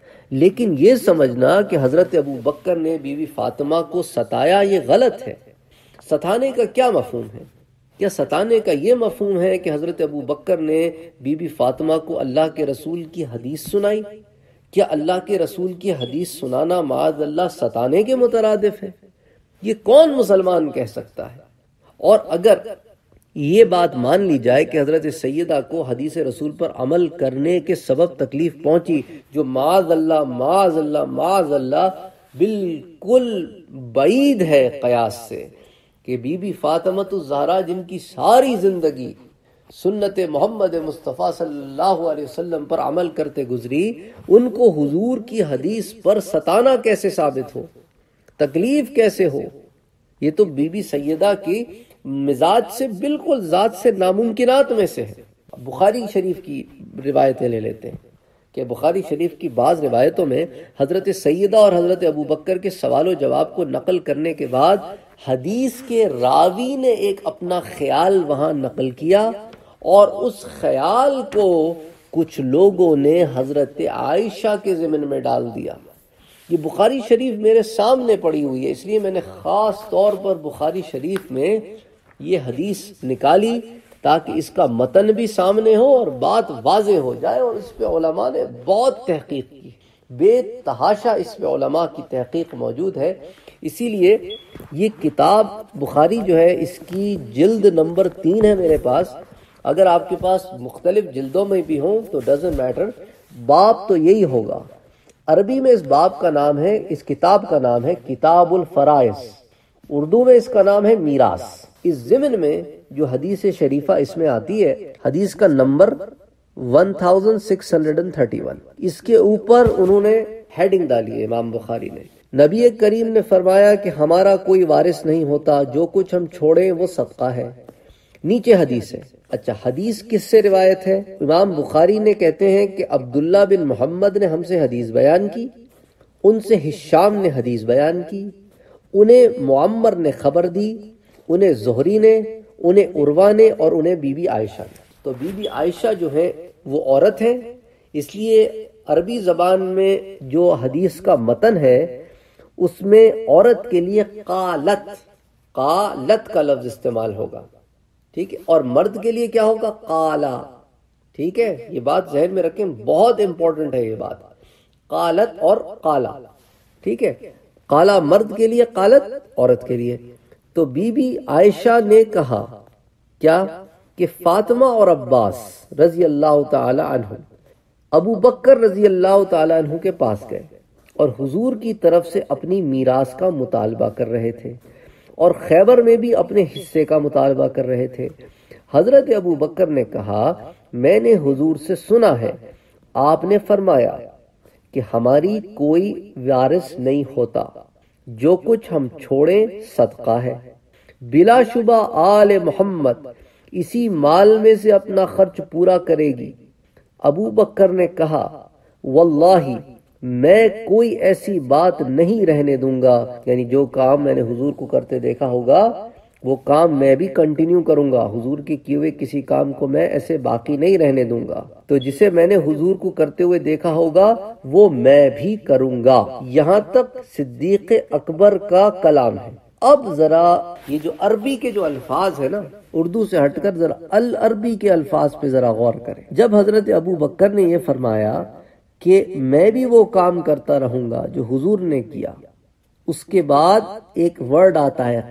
لیکن یہ سمجھنا کہ حضرت ابو بکر نے بی بی فاطمہ کو ستایا یہ غلط ہے۔ ستانے کا کیا مفہوم ہے؟ کیا ستانے کا یہ مفہوم ہے کہ حضرت ابو بکر نے بی بی فاطمہ کو اللہ کے رسول کی حدیث سنائی؟ کیا اللہ کے رسول کی حدیث سنانا معاذ اللہ ستانے کے مترادف ہے؟ یہ کون مسلمان کہہ سکتا ہے؟ اور اگر یہ بات مان لی جائے کہ حضرت سیدہ کو حدیث رسول پر عمل کرنے کے سبب تکلیف پہنچی، جو معاذ اللہ معاذ اللہ معاذ اللہ بالکل بعید ہے قیاس سے، کہ بی بی فاطمہ الزہرا جن کی ساری زندگی سنت محمد مصطفیٰ صلی اللہ علیہ وسلم پر عمل کرتے گزری، ان کو حضور کی حدیث پر ستانا کیسے ثابت ہو، تکلیف کیسے ہو؟ یہ تو بی بی سیدہ کی مزاج سے بالکل ذات سے ناممکنات میں سے ہے۔ بخاری شریف کی روایتیں لے لیتے ہیں کہ بخاری شریف کی بعض روایتوں میں حضرت سیدہ اور حضرت ابو بکر کے سوال و جواب کو نقل کرنے کے بعد حدیث کے راوی نے ایک اپنا خیال وہاں نقل کیا، اور اس خیال کو کچھ لوگوں نے حضرت عائشہ کے ضمن میں ڈال دیا۔ یہ بخاری شریف میرے سامنے پڑی ہوئی ہے، اس لیے میں نے خاص طور پر بخاری شریف میں یہ حدیث نکالی تاکہ اس کا متن بھی سامنے ہو اور بات واضح ہو جائے، اور اس پہ علماء نے بہت تحقیق کی، بے تحاشا اس پہ علماء کی تحقیق موجود ہے۔ اسی لیے یہ کتاب بخاری جو ہے، اس کی جلد نمبر 3 ہے میرے پاس، اگر آپ کے پاس مختلف جلدوں میں بھی ہوں تو ڈزنٹ میٹر، باب تو یہی ہوگا۔ عربی میں اس باب کا نام ہے، اس کتاب کا نام ہے کتاب الفرائض، اردو میں اس کا نام ہے میراث۔ اس ضمن میں جو حدیث شریفہ اس میں آتی ہے، حدیث کا نمبر 1631، اس کے اوپر انہوں نے ہیڈنگ ڈالی ہے امام بخاری نے۔ نبی کریم نے فرمایا کہ ہمارا کوئی وارث نہیں ہوتا، جو کچھ ہم چھوڑیں وہ صدقہ ہے۔ نیچے حدیث ہے۔ اچھا، حدیث کس سے روایت ہے؟ امام بخاری نے کہتے ہیں کہ عبداللہ بن محمد نے ہم سے حدیث بیان کی، ان سے ہشام نے حدیث بیان کی، انہیں معمر نے خبر دی، انہیں زہری نے، انہیں عروہ نے، اور انہیں بی بی عائشہ نے۔ تو بی بی عائشہ جو ہے وہ عورت ہے، اس لیے عربی زبان میں جو حدیث کا متن ہے اس میں عورت کے لیے قالت کا لفظ استعمال ہوگا، ٹھیک ہے، اور مرد کے لیے کیا ہوگا؟ قالا، ٹھیک ہے، یہ بات ذہن میں رکھیں، بہت امپورٹنٹ ہے یہ بات، قالت اور قالا، ٹھیک ہے، قالا مرد کے لیے، قالت عورت کے لیے۔ تو بی بی عائشہ نے کہا کیا کہ فاطمہ اور عباس رضی اللہ تعالی عنہ ابو بکر رضی اللہ تعالی عنہ کے پاس گئے اور حضور کی طرف سے اپنی میراث کا مطالبہ کر رہے تھے، اور خیبر میں بھی اپنے حصے کا مطالبہ کر رہے تھے۔ حضرت ابو بکر نے کہا، میں نے حضور سے سنا ہے، آپ نے فرمایا کہ ہماری کوئی وارث نہیں ہوتا، جو کچھ ہم چھوڑیں صدقہ ہے۔ بلا شبہ آل محمد اسی مال میں سے اپنا خرچ پورا کرے گی۔ ابو بکر نے کہا، واللہ میں کوئی ایسی بات نہیں رہنے دوں گا، یعنی جو کام میں نے حضور کو کرتے دیکھا ہوگا وہ کام میں بھی کنٹینیو کروں گا، حضور کے کیے ہوئے کسی کام کو میں ایسے باقی نہیں رہنے دوں گا، تو جسے میں نے حضور کو کرتے ہوئے دیکھا ہوگا وہ میں بھی کروں گا۔ یہاں تک صدیق اکبر کا کلام ہے۔ اب ذرا یہ جو عربی کے جو الفاظ ہے نا، اردو سے ہٹ کر ذرا العربی کے الفاظ پہ ذرا غور کریں۔ جب حضرت ابو بکر نے یہ فرمایا کہ میں بھی وہ کام کرتا رہوں گا جو حضور نے کیا، اس کے بعد ایک ورڈ آتا ہے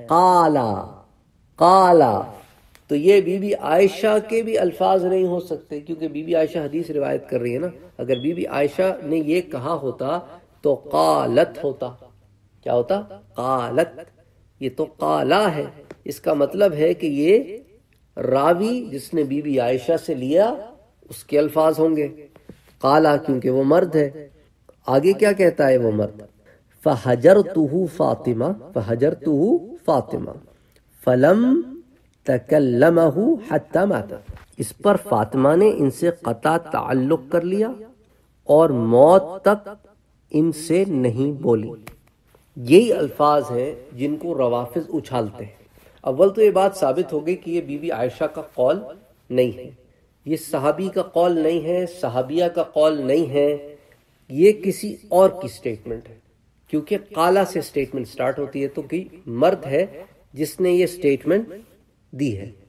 قالا، تو یہ بی بی عائشہ کے بھی الفاظ نہیں ہو سکتے، کیونکہ بی بی عائشہ حدیث روایت کر رہی ہے نا۔ اگر بی بی عائشہ نے یہ کہا ہوتا تو قالت ہوتا، کیا ہوتا؟ قالت، یہ تو قالا ہے، اس کا مطلب ہے کہ یہ راوی جس نے بی بی عائشہ سے لیا اس کے الفاظ ہوں گے، قالا کیونکہ وہ مرد ہے۔ آگے کیا کہتا ہے وہ مرد؟ فَحَجَرْتُهُ فاطمہ فَلَمْ تَكَلَّمَهُ حَتَّى مَاتَ۔ اس پر فاطمہ نے ان سے قطع تعلق کر لیا اور موت تک ان سے نہیں بولی۔ یہی الفاظ ہیں جن کو روافض اچھالتے ہیں۔ اول تو یہ بات ثابت ہو گئی کہ یہ بی بی عائشہ کا قول نہیں ہے، یہ صحابی کا قول نہیں ہے، صحابیہ کا قول نہیں ہے، یہ کسی اور کی سٹیٹمنٹ ہے، کیونکہ قالا سے سٹیٹمنٹ سٹارٹ ہوتی ہے، تو کوئی مرد ہے جس نے یہ سٹیٹمنٹ دی ہے۔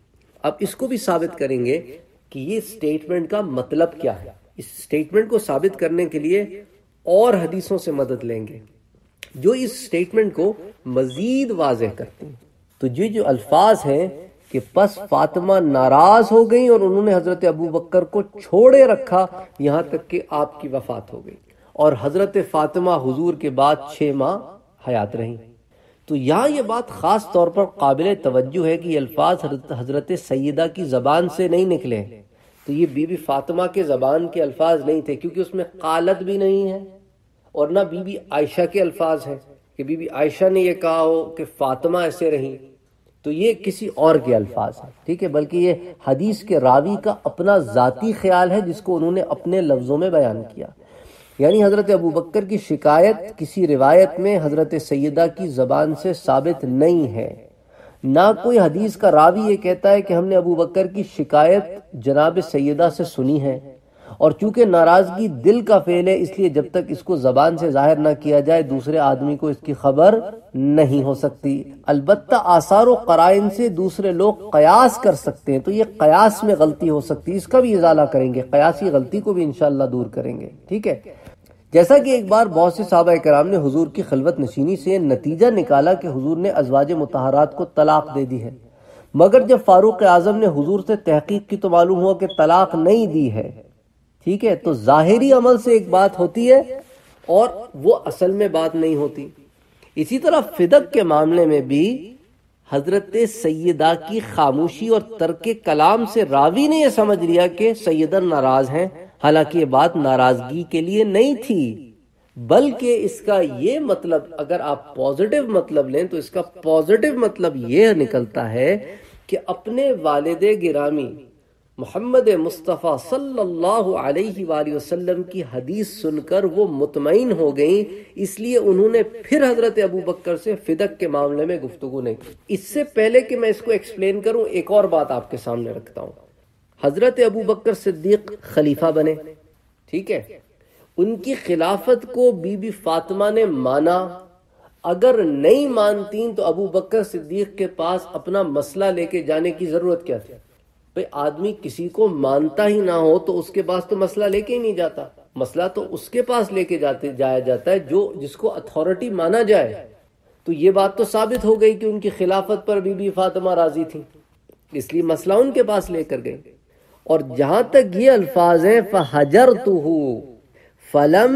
اب اس کو بھی ثابت کریں گے کہ یہ سٹیٹمنٹ کا مطلب کیا ہے. اس سٹیٹمنٹ کو ثابت کرنے کے لیے اور حدیثوں سے مدد لیں گے جو اس سٹیٹمنٹ کو مزید واضح کرتے ہیں. تو یہ جو الفاظ ہیں کہ پس فاطمہ ناراض ہو گئیں اور انہوں نے حضرت ابو بکر کو چھوڑے رکھا یہاں تک کہ آپ کی وفات ہو گئی، اور حضرت فاطمہ حضور کے بعد 6 ماہ حیات رہیں. تو یہاں یہ بات خاص طور پر قابل توجہ ہے کہ یہ الفاظ حضرت سیدہ کی زبان سے نہیں نکلے. تو یہ بی بی فاطمہ کے زبان کے الفاظ نہیں تھے، کیونکہ اس میں قالت بھی نہیں ہے، اور نہ بی بی عائشہ کے الفاظ ہیں کہ بی بی عائشہ نے یہ کہا ہو کہ فاطمہ ایسے رہیں. تو یہ کسی اور کے الفاظ ہیں، ٹھیک ہے، بلکہ یہ حدیث کے راوی کا اپنا ذاتی خیال ہے جس کو انہوں نے اپنے لفظوں میں بیان کیا. یعنی حضرت ابو بکر کی شکایت کسی روایت میں حضرت سیدہ کی زبان سے ثابت نہیں ہے. نہ کوئی حدیث کا راوی یہ کہتا ہے کہ ہم نے ابو بکر کی شکایت جناب سیدہ سے سنی ہے، اور چونکہ ناراضگی دل کا فعل ہے اس لیے جب تک اس کو زبان سے ظاہر نہ کیا جائے دوسرے آدمی کو اس کی خبر نہیں ہو سکتی. البتہ آثار و قرائن سے دوسرے لوگ قیاس کر سکتے ہیں، تو یہ قیاس میں غلطی ہو سکتی ہے، اس کا بھی ازالہ کریں گے، قیاسی غلطی کو بھی انشاءاللہ دور کریں گے. ٹھیک ہے، جیسا کہ ایک بار بہت سے صحابہ کرام نے حضور کی خلوت نشینی سے نتیجہ نکالا کہ حضور نے ازواج مطہرات کو طلاق دے دی ہے، مگر جب فاروق اعظم نے حضور سے تحقیق کی تو معلوم ہوا کہ طلاق نہیں دی ہے. ٹھیک ہے، تو ظاہری عمل سے ایک بات ہوتی ہے اور وہ اصل میں بات نہیں ہوتی. اسی طرح فدق کے معاملے میں بھی حضرت سیدہ کی خاموشی اور ترک کلام سے راوی نے یہ سمجھ لیا کہ سیدہ ناراض ہیں، حالانکہ یہ بات ناراضگی کے لیے نہیں تھی، بلکہ اس کا یہ مطلب اگر آپ پازیٹیو مطلب لیں تو اس کا پازیٹیو مطلب یہ نکلتا ہے کہ اپنے والد گرامی محمد مصطفیٰ صلی اللہ علیہ وآلہ وسلم کی حدیث سن کر وہ مطمئن ہو گئیں، اس لیے انہوں نے پھر حضرت ابو بکر سے فدق کے معاملے میں گفتگو نہیں کی. اس سے پہلے کہ میں اس کو ایکسپلین کروں ایک اور بات آپ کے سامنے رکھتا ہوں. حضرت ابو بکر صدیق خلیفہ بنے، ٹھیک ہے، ان کی خلافت کو بی بی فاطمہ نے مانا. اگر نہیں مانتیں تو ابو بکر صدیق کے پاس اپنا مسئلہ لے کے جانے کی ضرورت کیا تھی؟ بھئی آدمی کسی کو مانتا ہی نہ ہو تو اس کے پاس تو مسئلہ لے کے ہی نہیں جاتا، مسئلہ تو اس کے پاس لے کے جایا جاتا ہے جس کو اتھارٹی مانا جائے. تو یہ بات تو ثابت ہو گئی کہ ان کی خلافت پر بی بی فاطمہ راضی تھیں، اس لیے مسئلہ ان کے پاس لے کر گئی. اور جہاں تک یہ الفاظ ہیں فَحَجَرْتُهُ فَلَمْ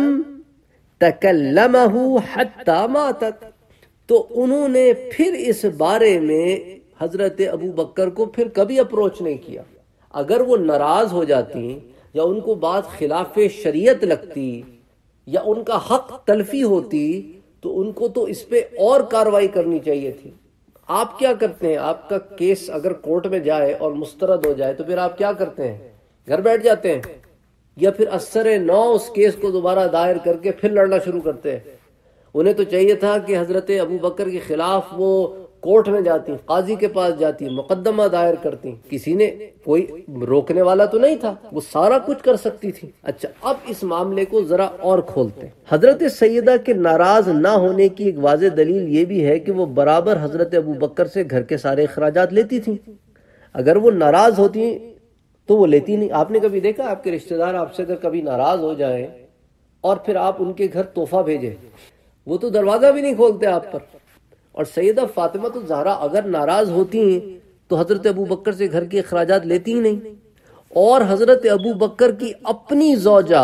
تَكَلَّمَهُ حَتَّى مَاتَتْ، تو انہوں نے پھر اس بارے میں حضرت ابو بکر کو پھر کبھی اپروچ نہیں کیا. اگر وہ ناراض ہو جاتی یا ان کو بات خلاف شریعت لگتی یا ان کا حق تلفی ہوتی تو ان کو تو اس پہ اور کارروائی کرنی چاہیے تھی. آپ کیا کرتے ہیں؟ آپ کا کیس اگر کورٹ میں جائے اور مسترد ہو جائے تو پھر آپ کیا کرتے ہیں؟ گھر بیٹھ جاتے ہیں یا پھر اثر نو اس کیس کو دوبارہ دائر کر کے پھر لڑنا شروع کرتے ہیں؟ انہیں تو چاہیے تھا کہ حضرت ابو بکر کے خلاف وہ کورٹ میں جاتی، قاضی کے پاس جاتی، مقدمہ دائر کرتی. کسی نے کوئی روکنے والا تو نہیں تھا، وہ سارا کچھ کر سکتی تھی. اچھا، اب اس معاملے کو ذرا اور کھولتے ہیں. حضرت سیدہ کے ناراض نہ ہونے کی ایک واضح دلیل یہ بھی ہے کہ وہ برابر حضرت ابو بکر سے گھر کے سارے اخراجات لیتی تھیں. اگر وہ ناراض ہوتی تو وہ لیتی نہیں. آپ نے کبھی دیکھا آپ کے رشتہ دار آپ سے اگر کبھی ناراض ہو جائیں اور پھر آپ ان کے گھر تحفہ بھیجیں، وہ تو دروازہ بھی نہیں کھولتے آپ پر. اور سیدہ فاطمہ تو زہرا اگر ناراض ہوتی ہیں تو حضرت ابو بکر سے گھر کے اخراجات لیتی ہی نہیں. اور حضرت ابو بکر کی اپنی زوجہ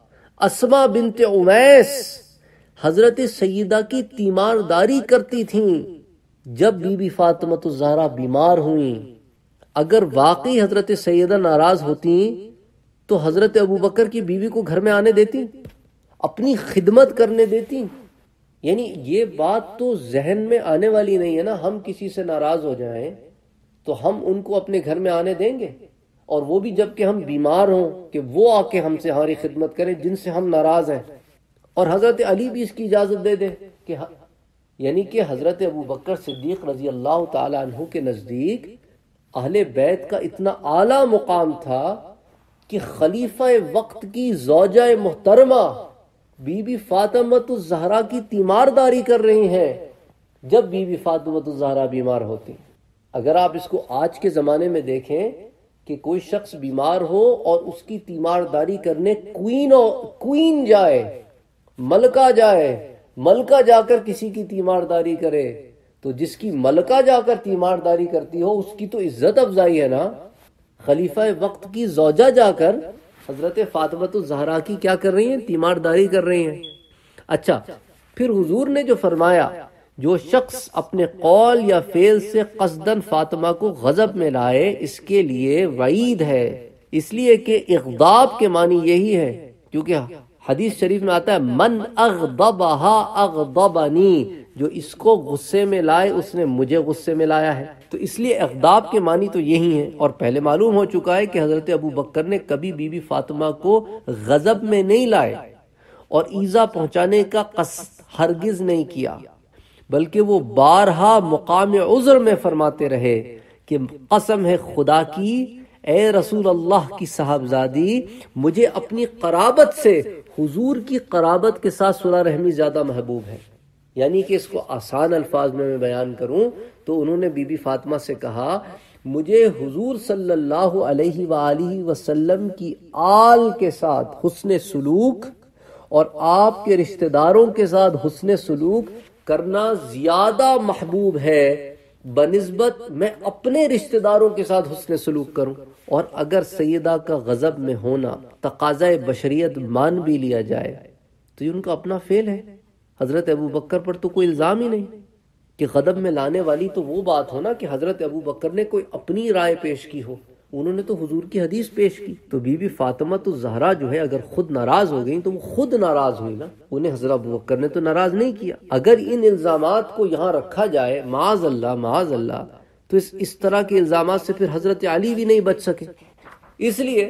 اسماء بنت امیس حضرت سیدہ کی تیمارداری کرتی تھیں جب بی بی فاطمہ الزہرا بیمار ہوئیں. اگر واقعی حضرت سیدہ ناراض ہوتی تو حضرت ابو بکر کی بیوی کو گھر میں آنے دیتی، اپنی خدمت کرنے دیتی. یعنی یہ بات تو ذہن میں آنے والی نہیں ہے نا. ہم کسی سے ناراض ہو جائیں تو ہم ان کو اپنے گھر میں آنے دیں گے، اور وہ بھی جب کہ ہم بیمار ہوں کہ وہ آ کے ہم سے ہماری خدمت کریں جن سے ہم ناراض ہیں. اور حضرت علی بھی اس کی اجازت دے دیں کہ یعنی کہ حضرت ابو بکر صدیق رضی اللہ تعالی عنہ کے نزدیک اہل بیت کا اتنا اعلیٰ مقام تھا کہ خلیفہ وقت کی زوجہ محترمہ بی بی فاطمہ الزہرا کی تیمارداری کر رہی ہیں جب بی بی فاطمہ الزہرا بیمار ہوتی. اگر آپ اس کو آج کے زمانے میں دیکھیں کہ کوئی شخص بیمار ہو اور اس کی تیمارداری کرنے کوئین جائے، ملکہ جائے، ملکہ جا کر کسی کی تیمارداری کرے، تو جس کی ملکہ جا کر تیمارداری کرتی ہو اس کی تو عزت افزائی ہے نا۔ خلیفہ وقت کی زوجہ جا کر حضرت فاطمہ الزہرا کی کیا کر رہی ہیں؟ تیمارداری کر رہی ہیں۔ اچھا، پھر حضور نے جو فرمایا جو شخص اپنے قول یا فعل سے قصداً فاطمہ کو غضب میں لائے اس کے لیے وعید ہے، اس لیے کہ اغضاب کے معنی یہی ہے، کیونکہ حدیث شریف میں آتا ہے من اغضبہا اغضبنی، جو اس کو غصے میں لائے اس نے مجھے غصے میں لایا ہے۔ تو اس لیے اغضاب کے معنی تو یہی ہیں، اور پہلے معلوم ہو چکا ہے کہ حضرت ابو بکر نے کبھی بی بی فاطمہ کو غضب میں نہیں لائے اور ایذا پہنچانے کا قصد ہرگز نہیں کیا، بلکہ وہ بارہا مقام عذر میں فرماتے رہے کہ قسم ہے خدا کی، اے رسول اللہ کی صاحبزادی، مجھے اپنی قرابت سے حضور کی قرابت کے ساتھ صلح رحمی زیادہ محبوب ہے۔ یعنی کہ اس کو آسان الفاظ میں بیان کروں تو انہوں نے بی بی فاطمہ سے کہا مجھے حضور صلی اللہ علیہ وآلہ وسلم کی آل کے ساتھ حسن سلوک اور آپ کے رشتہ داروں کے ساتھ حسن سلوک کرنا زیادہ محبوب ہے بنسبت میں اپنے رشتہ داروں کے ساتھ حسن سلوک کروں۔ اور اگر سیدہ کا غضب میں ہونا تقاضۂ بشریت مان بھی لیا جائے تو یہ ان کا اپنا فعل ہے، حضرت ابو بکر پر تو کوئی الزام ہی نہیں کہ غضب میں لانے والی تو وہ بات ہو نا کہ حضرت ابو بکر نے کوئی اپنی رائے پیش کی ہو، انہوں نے تو حضور کی حدیث پیش کی۔ تو بی بی فاطمہ الزہرا جو ہے اگر خود ناراض ہو گئیں تو وہ خود ناراض ہوئی نا، انہیں حضرت ابو بکر نے تو ناراض نہیں کیا۔ اگر ان الزامات کو یہاں رکھا جائے معاذ اللہ معاذ اللہ، تو اس طرح کے الزامات سے پھر حضرت علی بھی نہیں بچ سکے، اس لیے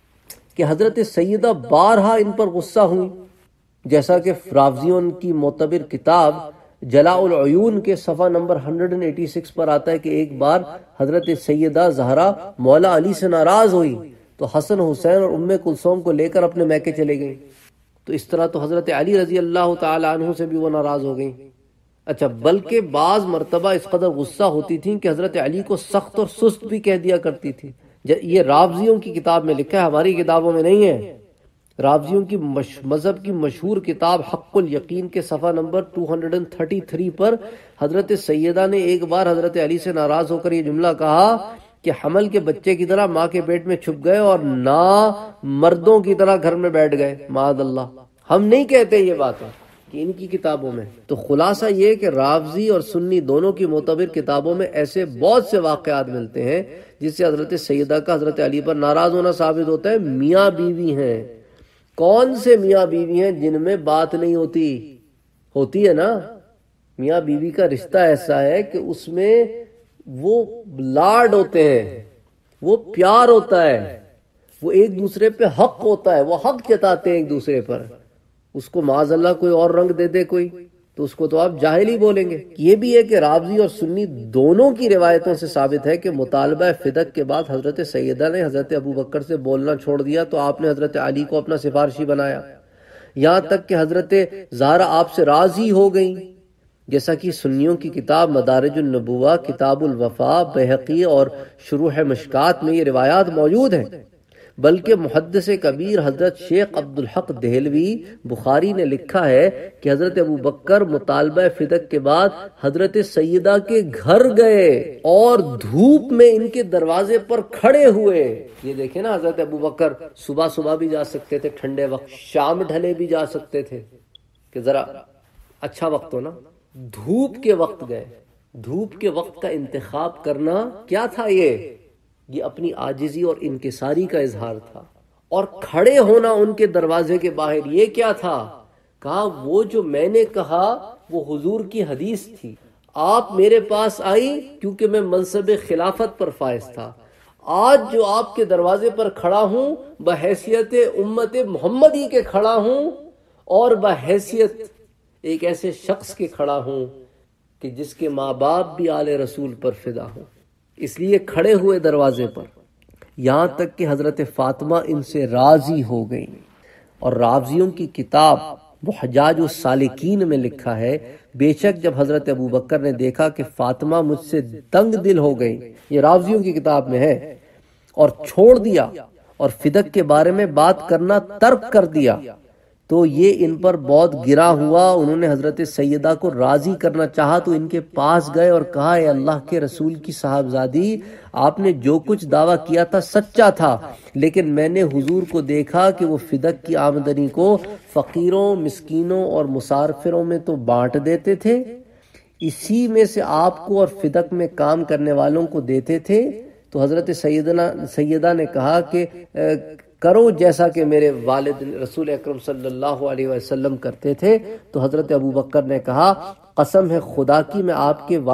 کہ حضرت سیدہ بارہا ان پر غصہ ہوئی، جیسا کہ راوزیوں کی معتبر کتاب جلاء العیون کے صفحہ نمبر 186 پر آتا ہے کہ ایک بار حضرت سیدہ زہرا مولا علی سے ناراض ہوئی تو حسن حسین اور ام کلثوم کو لے کر اپنے میکے چلے گئیں، تو اس طرح تو حضرت علی رضی اللہ تعالی عنہ سے بھی وہ ناراض ہو گئیں۔ اچھا، بلکہ بعض مرتبہ اس قدر غصہ ہوتی تھیں کہ حضرت علی کو سخت اور سست بھی کہہ دیا کرتی تھی۔ یہ راوزیوں کی کتاب میں لکھا ہے، ہماری کتابوں میں نہیں ہے۔ راوزیوں کی مذہب کی مشہور کتاب حق الیقین کے صفحہ نمبر 233 پر حضرت سیدہ نے ایک بار حضرت علی سے ناراض ہو کر یہ جملہ کہا کہ حمل کے بچے کی طرح ماں کے پیٹ میں چھپ گئے اور نہ مردوں کی طرح گھر میں بیٹھ گئے، معاذ اللہ۔ ہم نہیں کہتے یہ باتیں کہ ان کی کتابوں میں۔ تو خلاصہ یہ کہ راوزی اور سنی دونوں کی معتبر کتابوں میں ایسے بہت سے واقعات ملتے ہیں جس سے حضرت سیدہ کا حضرت علی پر ناراض ہونا ثابت ہوتا ہے۔ میاں بیوی ہیں، کون سے میاں بیوی ہیں جن میں بات نہیں ہوتی ہے نا؟ میاں بیوی کا رشتہ ایسا ہے کہ اس میں وہ لاڈ ہوتے ہیں، وہ پیار ہوتا ہے، وہ ایک دوسرے پہ حق ہوتا ہے، وہ حق جتاتے ہیں ایک دوسرے پر۔ اس کو معاذ اللہ کوئی اور رنگ دے دے کوئی تو اس کو تو آپ جاہل ہی بولیں گے۔ یہ بھی ہے کہ راوزی اور سنی دونوں کی روایتوں سے ثابت ہے کہ مطالبہ فدق کے بعد حضرت سیدہ نے حضرت ابو بکر سے بولنا چھوڑ دیا تو آپ نے حضرت علی کو اپنا سفارشی بنایا، یہاں تک کہ حضرت زہرا آپ سے راضی ہو گئیں، جیسا کہ سنیوں کی کتاب مدارج النبوہ، کتاب الوفا، بہقی اور شروح مشکات میں یہ روایات موجود ہیں۔ بلکہ محدث کبیر حضرت شیخ عبدالحق دہلوی بخاری نے لکھا ہے کہ حضرت ابو بکر مطالبہ فدق کے بعد حضرت سیدہ کے گھر گئے اور دھوپ میں ان کے دروازے پر کھڑے ہوئے۔ یہ دیکھیں نا، حضرت ابو بکر صبح بھی جا سکتے تھے ٹھنڈے وقت، شام ڈھلے بھی جا سکتے تھے کہ ذرا اچھا وقت ہو نا، دھوپ کے وقت گئے۔ دھوپ کے وقت کا انتخاب کرنا کیا تھا؟ یہ اپنی عاجزی اور انکساری کا اظہار تھا، اور کھڑے ہونا ان کے دروازے کے باہر یہ کیا تھا؟ کہا وہ جو میں نے کہا وہ حضور کی حدیث تھی، آپ میرے پاس آئی کیونکہ میں منصب خلافت پر فائز تھا، آج جو آپ کے دروازے پر کھڑا ہوں بحیثیت امت محمدی کے کھڑا ہوں، اور بحیثیت ایک ایسے شخص کے کھڑا ہوں کہ جس کے ماں باپ بھی آل رسول پر فدا ہوں، اس لیے کھڑے ہوئے دروازے پر، یہاں تک کہ حضرت فاطمہ ان سے راضی ہو گئیں۔ اور راوزیوں کی کتاب وہ حجاج السالکین میں لکھا ہے، بے شک جب حضرت ابو بکر نے دیکھا کہ فاطمہ مجھ سے تنگ دل ہو گئی، یہ راوزیوں کی کتاب میں ہے، اور چھوڑ دیا اور فدق کے بارے میں بات کرنا ترک کر دیا، تو یہ ان پر بہت گرا ہوا۔ انہوں نے حضرت سیدہ کو راضی کرنا چاہا تو ان کے پاس گئے اور کہا، اے اللہ کے رسول کی صاحبزادی، آپ نے جو کچھ دعویٰ کیا تھا سچا تھا، لیکن میں نے حضور کو دیکھا کہ وہ فدق کی آمدنی کو فقیروں، مسکینوں اور مسافروں میں تو بانٹ دیتے تھے، اسی میں سے آپ کو اور فدق میں کام کرنے والوں کو دیتے تھے۔ تو حضرت سیدہ نے کہا کہ کرو جیسا کہ میرے والد رسول اکرم صلی اللہ علیہ وسلم کرتے تھے۔ تو حضرت ابو بکر نے کہا، قسم ہے خدا کی، میں آپ کے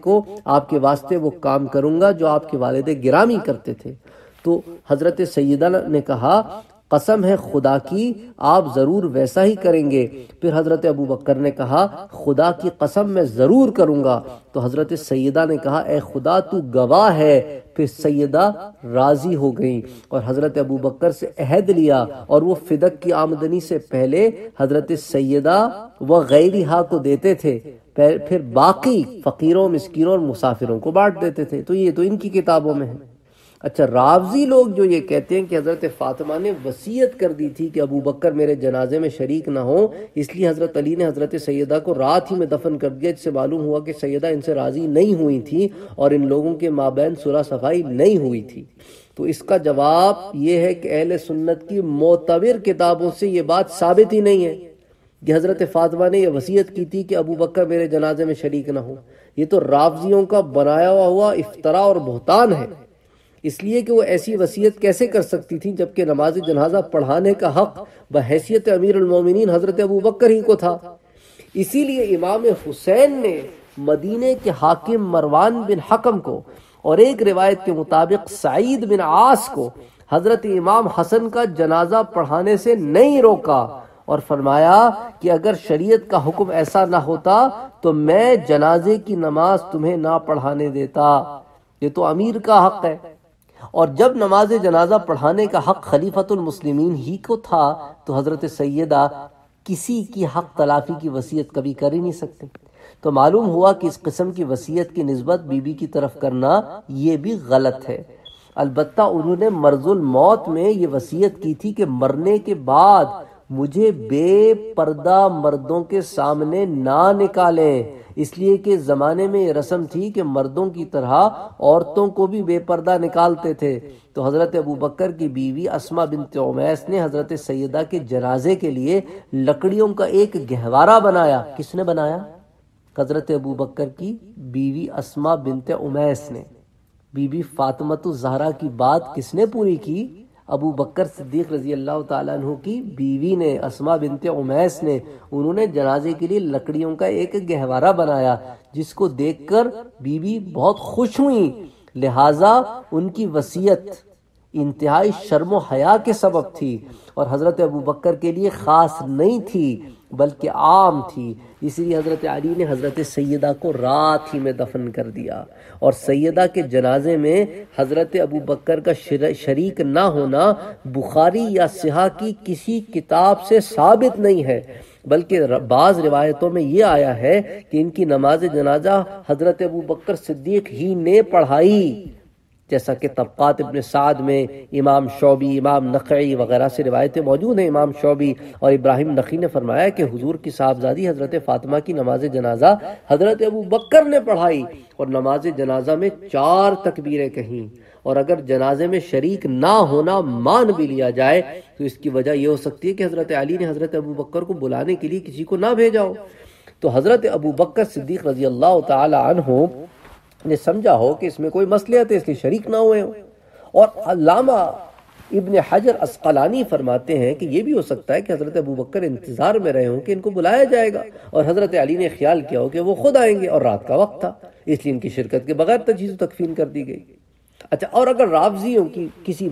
واسطے وہ کام کروں گا جو آپ کے والد گرامی کرتے تھے۔ تو حضرت سیدہ نے کہا، قسم ہے خدا کی، آپ ضرور ویسا ہی کریں گے۔ پھر حضرت ابو بکر نے کہا، خدا کی قسم میں ضرور کروں گا۔ تو حضرت سیدہ نے کہا، اے خدا تو گواہ ہے۔ پھر سیدہ راضی ہو گئیں اور حضرت ابو بکر سے عہد لیا، اور وہ فدق کی آمدنی سے پہلے حضرت سیدہ و غیرہا کو دیتے تھے، پھر باقی فقیروں، مسکینوں اور مسافروں کو بانٹ دیتے تھے۔ تو یہ تو ان کی کتابوں میں ہے۔ اچھا، راوزی لوگ جو یہ کہتے ہیں کہ حضرت فاطمہ نے وصیت کر دی تھی کہ ابو بکر میرے جنازے میں شریک نہ ہوں، اس لیے حضرت علی نے حضرت سیدہ کو رات ہی میں دفن کر دیا، جس سے معلوم ہوا کہ سیدہ ان سے راضی نہیں ہوئی تھی اور ان لوگوں کے مابین صلح صفائی نہیں ہوئی تھی۔ تو اس کا جواب یہ ہے کہ اہل سنت کی معتبر کتابوں سے یہ بات ثابت ہی نہیں ہے کہ حضرت فاطمہ نے یہ وصیت کی تھی کہ ابو بکر میرے جنازے میں شریک نہ ہوں۔ یہ تو راوزیوں کا بنایا ہوا افطرا اور بہتان ہے، اس لیے کہ وہ ایسی وصیت کیسے کر سکتی تھی جبکہ نماز جنازہ پڑھانے کا حق بحیثیت امیر المومنین حضرت ابو بکر ہی کو تھا۔ اسی لیے امام حسین نے مدینے کے حاکم مروان بن حکم کو اور ایک روایت کے مطابق سعید بن عاص کو حضرت امام حسن کا جنازہ پڑھانے سے نہیں روکا، اور فرمایا کہ اگر شریعت کا حکم ایسا نہ ہوتا تو میں جنازے کی نماز تمہیں نہ پڑھانے دیتا، یہ تو امیر کا حق ہے۔ اور جب نماز جنازہ پڑھانے کا حق خلیفۃ المسلمین ہی کو تھا تو حضرت سیدہ کسی کی حق تلافی کی وصیت کبھی کر ہی نہیں سکتے۔ تو معلوم ہوا کہ اس قسم کی وصیت کی نسبت بی بی کی طرف کرنا یہ بھی غلط ہے۔ البتہ انہوں نے مرض الموت میں یہ وصیت کی تھی کہ مرنے کے بعد مجھے بے پردہ مردوں کے سامنے نہ نکالیں، اس لیے کہ زمانے میں یہ رسم تھی کہ مردوں کی طرح عورتوں کو بھی بے پردہ نکالتے تھے۔ تو حضرت ابو بکر کی بیوی اسما بنت عمیس نے حضرت سیدہ کے جنازے کے لیے لکڑیوں کا ایک گہوارہ بنایا۔ کس نے بنایا؟ حضرت ابو بکر کی بیوی اسما بنت عمیس نے۔ بی بی فاطمہ الزہرا کی بات کس نے پوری کی؟ ابو بکر صدیق رضی اللہ تعالیٰ عنہ کی بیوی نے، اسما بنت عمیس نے۔ انہوں نے جنازے کے لیے لکڑیوں کا ایک گہوارہ بنایا جس کو دیکھ کر بی بی بہت خوش ہوئیں، لہٰذا ان کی وصیت انتہائی شرم و حیا کے سبب تھی اور حضرت ابو بکر کے لیے خاص نہیں تھی بلکہ عام تھی۔ اس لیے حضرت علی نے حضرت سیدہ کو رات ہی میں دفن کر دیا، اور سیدہ کے جنازے میں حضرت ابو بکر کا شریک نہ ہونا بخاری یا صحیح کی کسی کتاب سے ثابت نہیں ہے، بلکہ بعض روایتوں میں یہ آیا ہے کہ ان کی نماز جنازہ حضرت ابو بکر صدیق ہی نے پڑھائی، جیسا کہ طبقات ابن سعد میں امام شعبی، امام نخعی وغیرہ سے روایتیں موجود ہیں۔ امام شعبی اور ابراہیم نخعی نے فرمایا کہ حضور کی صاحبزادی حضرت فاطمہ کی نماز جنازہ حضرت ابو بکر نے پڑھائی، اور نماز جنازہ میں 4 تکبیریں کہیں، اور اگر جنازے میں شریک نہ ہونا مان بھی لیا جائے تو اس کی وجہ یہ ہو سکتی ہے کہ حضرت علی نے حضرت ابو بکر کو بلانے کے لیے کسی کو نہ بھیجا ہو۔ تو حضرت ابو بکر صدیق رضی اللہ تعالی عنہ نے سمجھا ہو کہ اس میں کوئی مصلحت ہے، اس لیے شریک نہ ہوئے ہوں۔ اور علامہ ابن حجر عسقلانی فرماتے ہیں کہ یہ بھی ہو سکتا ہے کہ حضرت ابو بکر انتظار میں رہے ہوں کہ ان کو بلایا جائے گا، اور حضرت علی نے خیال کیا ہو کہ وہ خود آئیں گے، اور رات کا وقت تھا، اس لیے ان کی شرکت کے بغیر تجہیز و تکفین کر دی گئی۔ اچھا، اور اگر راوزی کسی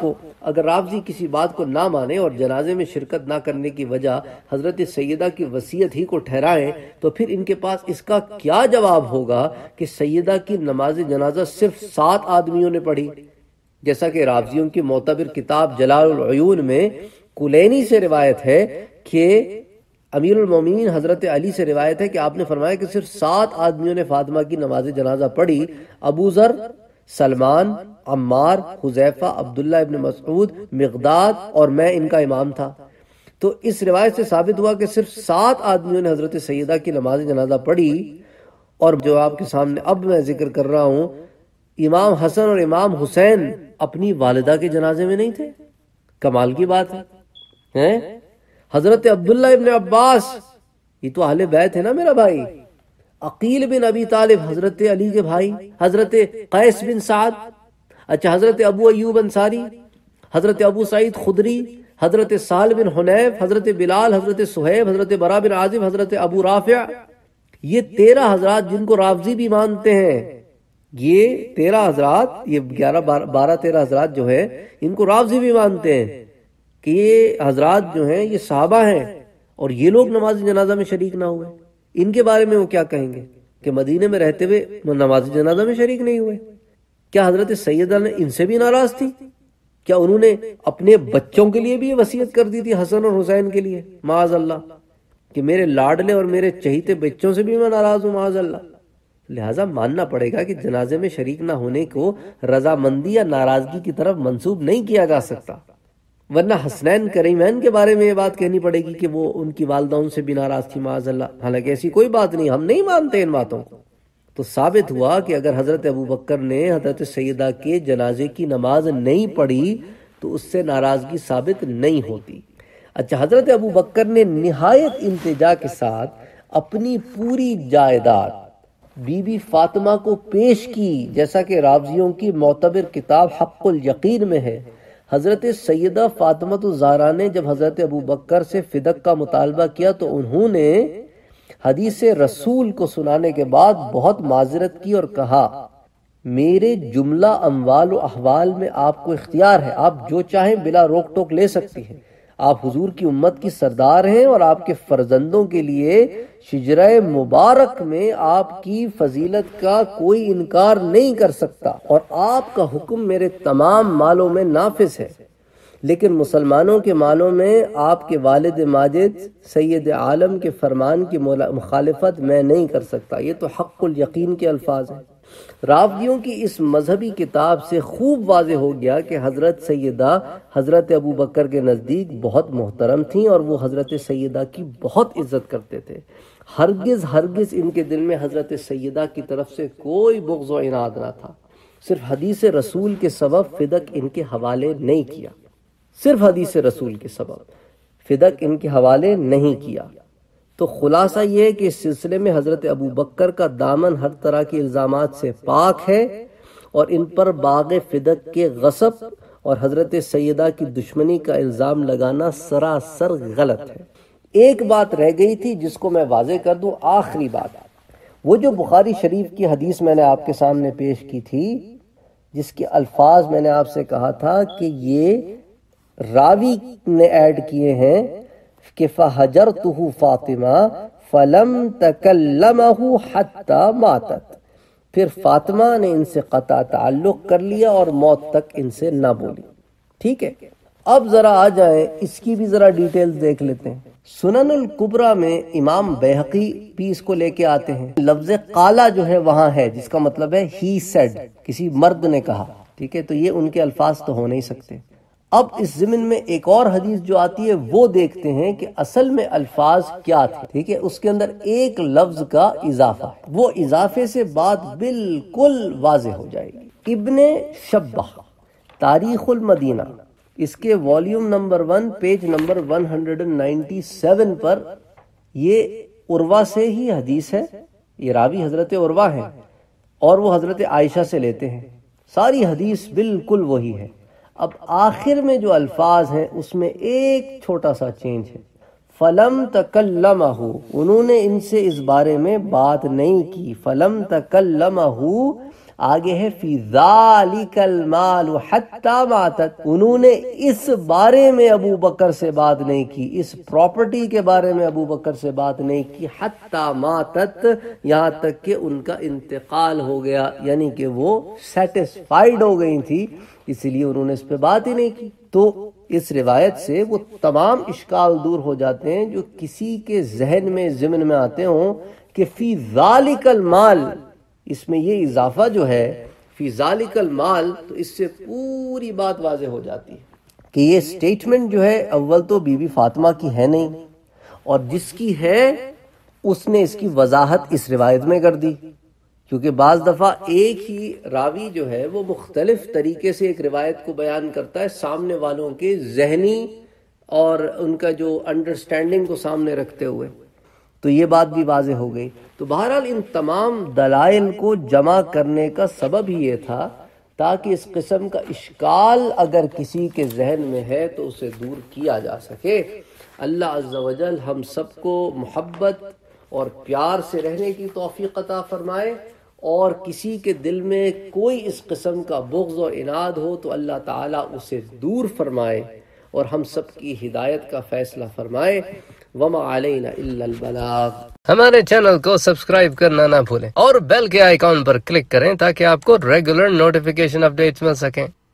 بات کو نہ مانے اور جنازے میں شرکت نہ کرنے کی وجہ حضرت سیدہ کی وصیت ہی کو ٹھہرائیں تو پھر ان کے پاس اس کا کیا جواب ہوگا کہ سیدہ کی نماز جنازہ صرف 7 آدمیوں نے پڑھی، جیسا کہ راوزیوں کی معتبر کتاب جلال العیون میں کلینی سے روایت ہے کہ امیر المومنین حضرت علی سے روایت ہے کہ آپ نے فرمایا کہ صرف 7 آدمیوں نے فاطمہ کی نماز جنازہ پڑھی، ابو ذر، سلمان، عمار، حذیفہ، عبداللہ ابن مسعود، مقداد اور میں ان کا امام تھا۔ تو اس روایت سے ثابت ہوا کہ صرف 7 آدمیوں نے حضرت سیدہ کی نماز جنازہ پڑھی، اور جو آپ کے سامنے اب میں ذکر کر رہا ہوں، امام حسن اور امام حسین اپنی والدہ کے جنازے میں نہیں تھے۔ کمال کی بات ہے۔ حضرت عبداللہ ابن عباس، یہ تو اہل بیت ہے نا میرا بھائی، عقیل بن ابی طالب حضرت علی کے بھائی، حضرت قیس بن سعد، اچھا حضرت ابو ایوب انصاری، حضرت ابو سعید خدری، حضرت سہل بن حنیف، حضرت بلال، حضرت صہیب، حضرت برا بن عازب، حضرت ابو رافع، یہ 13 حضرات جن کو رافضی بھی مانتے ہیں، یہ 13 حضرات، یہ 12-13 حضرات جو ہے ان کو رافضی بھی مانتے ہیں کہ یہ حضرات جو ہیں یہ صحابہ ہیں، اور یہ لوگ نماز جنازہ میں شریک نہ ہوئے۔ ان کے بارے میں وہ کیا کہیں گے کہ مدینے میں رہتے ہوئے نماز جنازہ میں شریک نہیں ہوئے؟ کیا حضرت سیدہ نے ان سے بھی ناراض تھی؟ کیا انہوں نے اپنے بچوں کے لیے بھی یہ وصیت کر دی تھی حسن اور حسین کے لیے معاذ اللہ کہ میرے لاڈلے اور میرے چہیتے بچوں سے بھی میں ناراض ہوں معاذ اللہ؟ لہٰذا ماننا پڑے گا کہ جنازے میں شریک نہ ہونے کو رضامندی یا ناراضگی کی طرف منسوب نہیں کیا جا سکتا، ورنہ حسنین کریمین کے بارے میں یہ بات کہنی پڑے گی کہ وہ ان کی والدہ ان سے بھی ناراض تھی معاذ اللہ، حالانکہ ایسی کوئی بات نہیں، ہم نہیں مانتے ان باتوں کو۔ تو ثابت ہوا کہ اگر حضرت ابوبکر نے حضرت سیدہ کے جنازے کی نماز نہیں پڑھی تو اس سے ناراضگی ثابت نہیں ہوتی۔ اچھا، حضرت ابوبکر نے نہایت التجا کے ساتھ اپنی پوری جائیداد بی بی فاطمہ کو پیش کی، جیسا کہ رافضیوں کی معتبر کتاب حق الیقین میں ہے۔ حضرت سیدہ فاطمہ الزہرا نے جب حضرت ابوبکر سے فدق کا مطالبہ کیا تو انہوں نے حدیث رسول کو سنانے کے بعد بہت معذرت کی اور کہا، میرے جملہ اموال و احوال میں آپ کو اختیار ہے، آپ جو چاہیں بلا روک ٹوک لے سکتی ہیں، آپ حضور کی امت کی سردار ہیں اور آپ کے فرزندوں کے لیے شجرہ مبارک میں آپ کی فضیلت کا کوئی انکار نہیں کر سکتا، اور آپ کا حکم میرے تمام مالوں میں نافذ ہے، لیکن مسلمانوں کے مالوں میں آپ کے والد ماجد سید عالم کے فرمان کی مخالفت میں نہیں کر سکتا۔ یہ تو حق الیقین کے الفاظ ہیں۔ رافضیوں کی اس مذہبی کتاب سے خوب واضح ہو گیا کہ حضرت سیدہ حضرت ابوبکر کے نزدیک بہت محترم تھیں اور وہ حضرت سیدہ کی بہت عزت کرتے تھے۔ ہرگز ان کے دل میں حضرت سیدہ کی طرف سے کوئی بغض و عناد نہ تھا۔ صرف حدیث رسول کے سبب فدق ان کے حوالے نہیں کیا، صرف حدیث رسول کے سبب فدق ان کے حوالے نہیں کیا۔ تو خلاصہ یہ ہے کہ اس سلسلے میں حضرت ابوبکر کا دامن ہر طرح کے الزامات سے پاک ہے، اور ان پر باغ فدق کے غصب اور حضرت سیدہ کی دشمنی کا الزام لگانا سراسر غلط ہے۔ ایک بات رہ گئی تھی جس کو میں واضح کر دوں، آخری بات، وہ جو بخاری شریف کی حدیث میں نے آپ کے سامنے پیش کی تھی، جس کے الفاظ میں نے آپ سے کہا تھا کہ یہ راوی نے ایڈ کیے ہیں کہ فَحَجَرْتُهُ فَاطِمَةَ فَلَمْ تَكَلَّمَهُ حَتَّى مَاتَتْ، پھر فاطمہ نے ان سے قطع تعلق کر لیا اور موت تک ان سے نہ بولی۔ ٹھیک ہے، اب ذرا آ جائیں، اس کی بھی ذرا ڈیٹیلز دیکھ لیتے ہیں۔ سنن الکبریٰ میں امام بیہقی بھی اس کو لے کے آتے ہیں، لفظ قالا جو ہے وہاں ہے، جس کا مطلب ہے ہی سیڈ، کسی مرد نے کہا۔ ٹھیک ہے، تو یہ ان کے الفاظ تو ہو نہیں سکتے۔ اب اس ضمن میں ایک اور حدیث جو آتی ہے وہ دیکھتے ہیں کہ اصل میں الفاظ کیا تھے۔ ٹھیک ہے، اس کے اندر ایک لفظ کا اضافہ ہے، وہ اضافے سے بات بالکل واضح ہو جائے گی۔ ابن شبہ تاریخ المدینہ، اس کے والیوم نمبر 1 پیج نمبر 197 پر یہ عروہ سے ہی حدیث ہے، یہ راوی حضرت عروہ ہیں اور وہ حضرت عائشہ سے لیتے ہیں، ساری حدیث بالکل وہی ہے۔ اب آخر میں جو الفاظ ہیں اس میں ایک چھوٹا سا چینج ہے، فَلَمْ تَكَلَّمَهُ، انہوں نے ان سے اس بارے میں بات نہیں کی، فَلَمْ تَكَلَّمَهُ آگے ہے فی ذالک المال حتی ماتت، انہوں نے اس بارے میں ابو بکر سے بات نہیں کی، اس پراپرٹی کے بارے میں ابو بکر سے بات نہیں کی، حتی ماتت، یہاں تک کہ ان کا انتقال ہو گیا، یعنی کہ وہ سیٹسفائیڈ ہو گئی تھی، اس لیے انہوں نے اس پہ بات ہی نہیں کی۔ تو اس روایت سے وہ تمام اشکال دور ہو جاتے ہیں جو کسی کے ذہن میں ضمن میں آتے ہوں کہ فی ذالک المال، اس میں یہ اضافہ جو ہے فی ذالک المال، تو اس سے پوری بات واضح ہو جاتی ہے کہ یہ سٹیٹمنٹ جو ہے اول تو بی بی فاطمہ کی ہے نہیں، اور جس کی ہے اس نے اس کی وضاحت اس روایت میں کر دی، کیونکہ بعض دفعہ ایک ہی راوی جو ہے وہ مختلف طریقے سے ایک روایت کو بیان کرتا ہے سامنے والوں کے ذہنی اور ان کا جو انڈرسٹینڈنگ کو سامنے رکھتے ہوئے، تو یہ بات بھی واضح ہو گئی۔ تو بہرحال ان تمام دلائل کو جمع کرنے کا سبب ہی یہ تھا تاکہ اس قسم کا اشکال اگر کسی کے ذہن میں ہے تو اسے دور کیا جا سکے۔ اللہ عز و جل ہم سب کو محبت اور پیار سے رہنے کی توفیق عطا فرمائے، اور کسی کے دل میں کوئی اس قسم کا بغض و عناد ہو تو اللہ تعالیٰ اسے دور فرمائے اور ہم سب کی ہدایت کا فیصلہ فرمائے۔ وما علینا الا البلاغ۔ ہمارے چینل کو سبسکرائب کرنا نہ بھولیں اور بیل کے آئیکن پر کلک کریں تاکہ آپ کو ریگولر نوٹیفیکیشن اپڈیٹس مل سکیں۔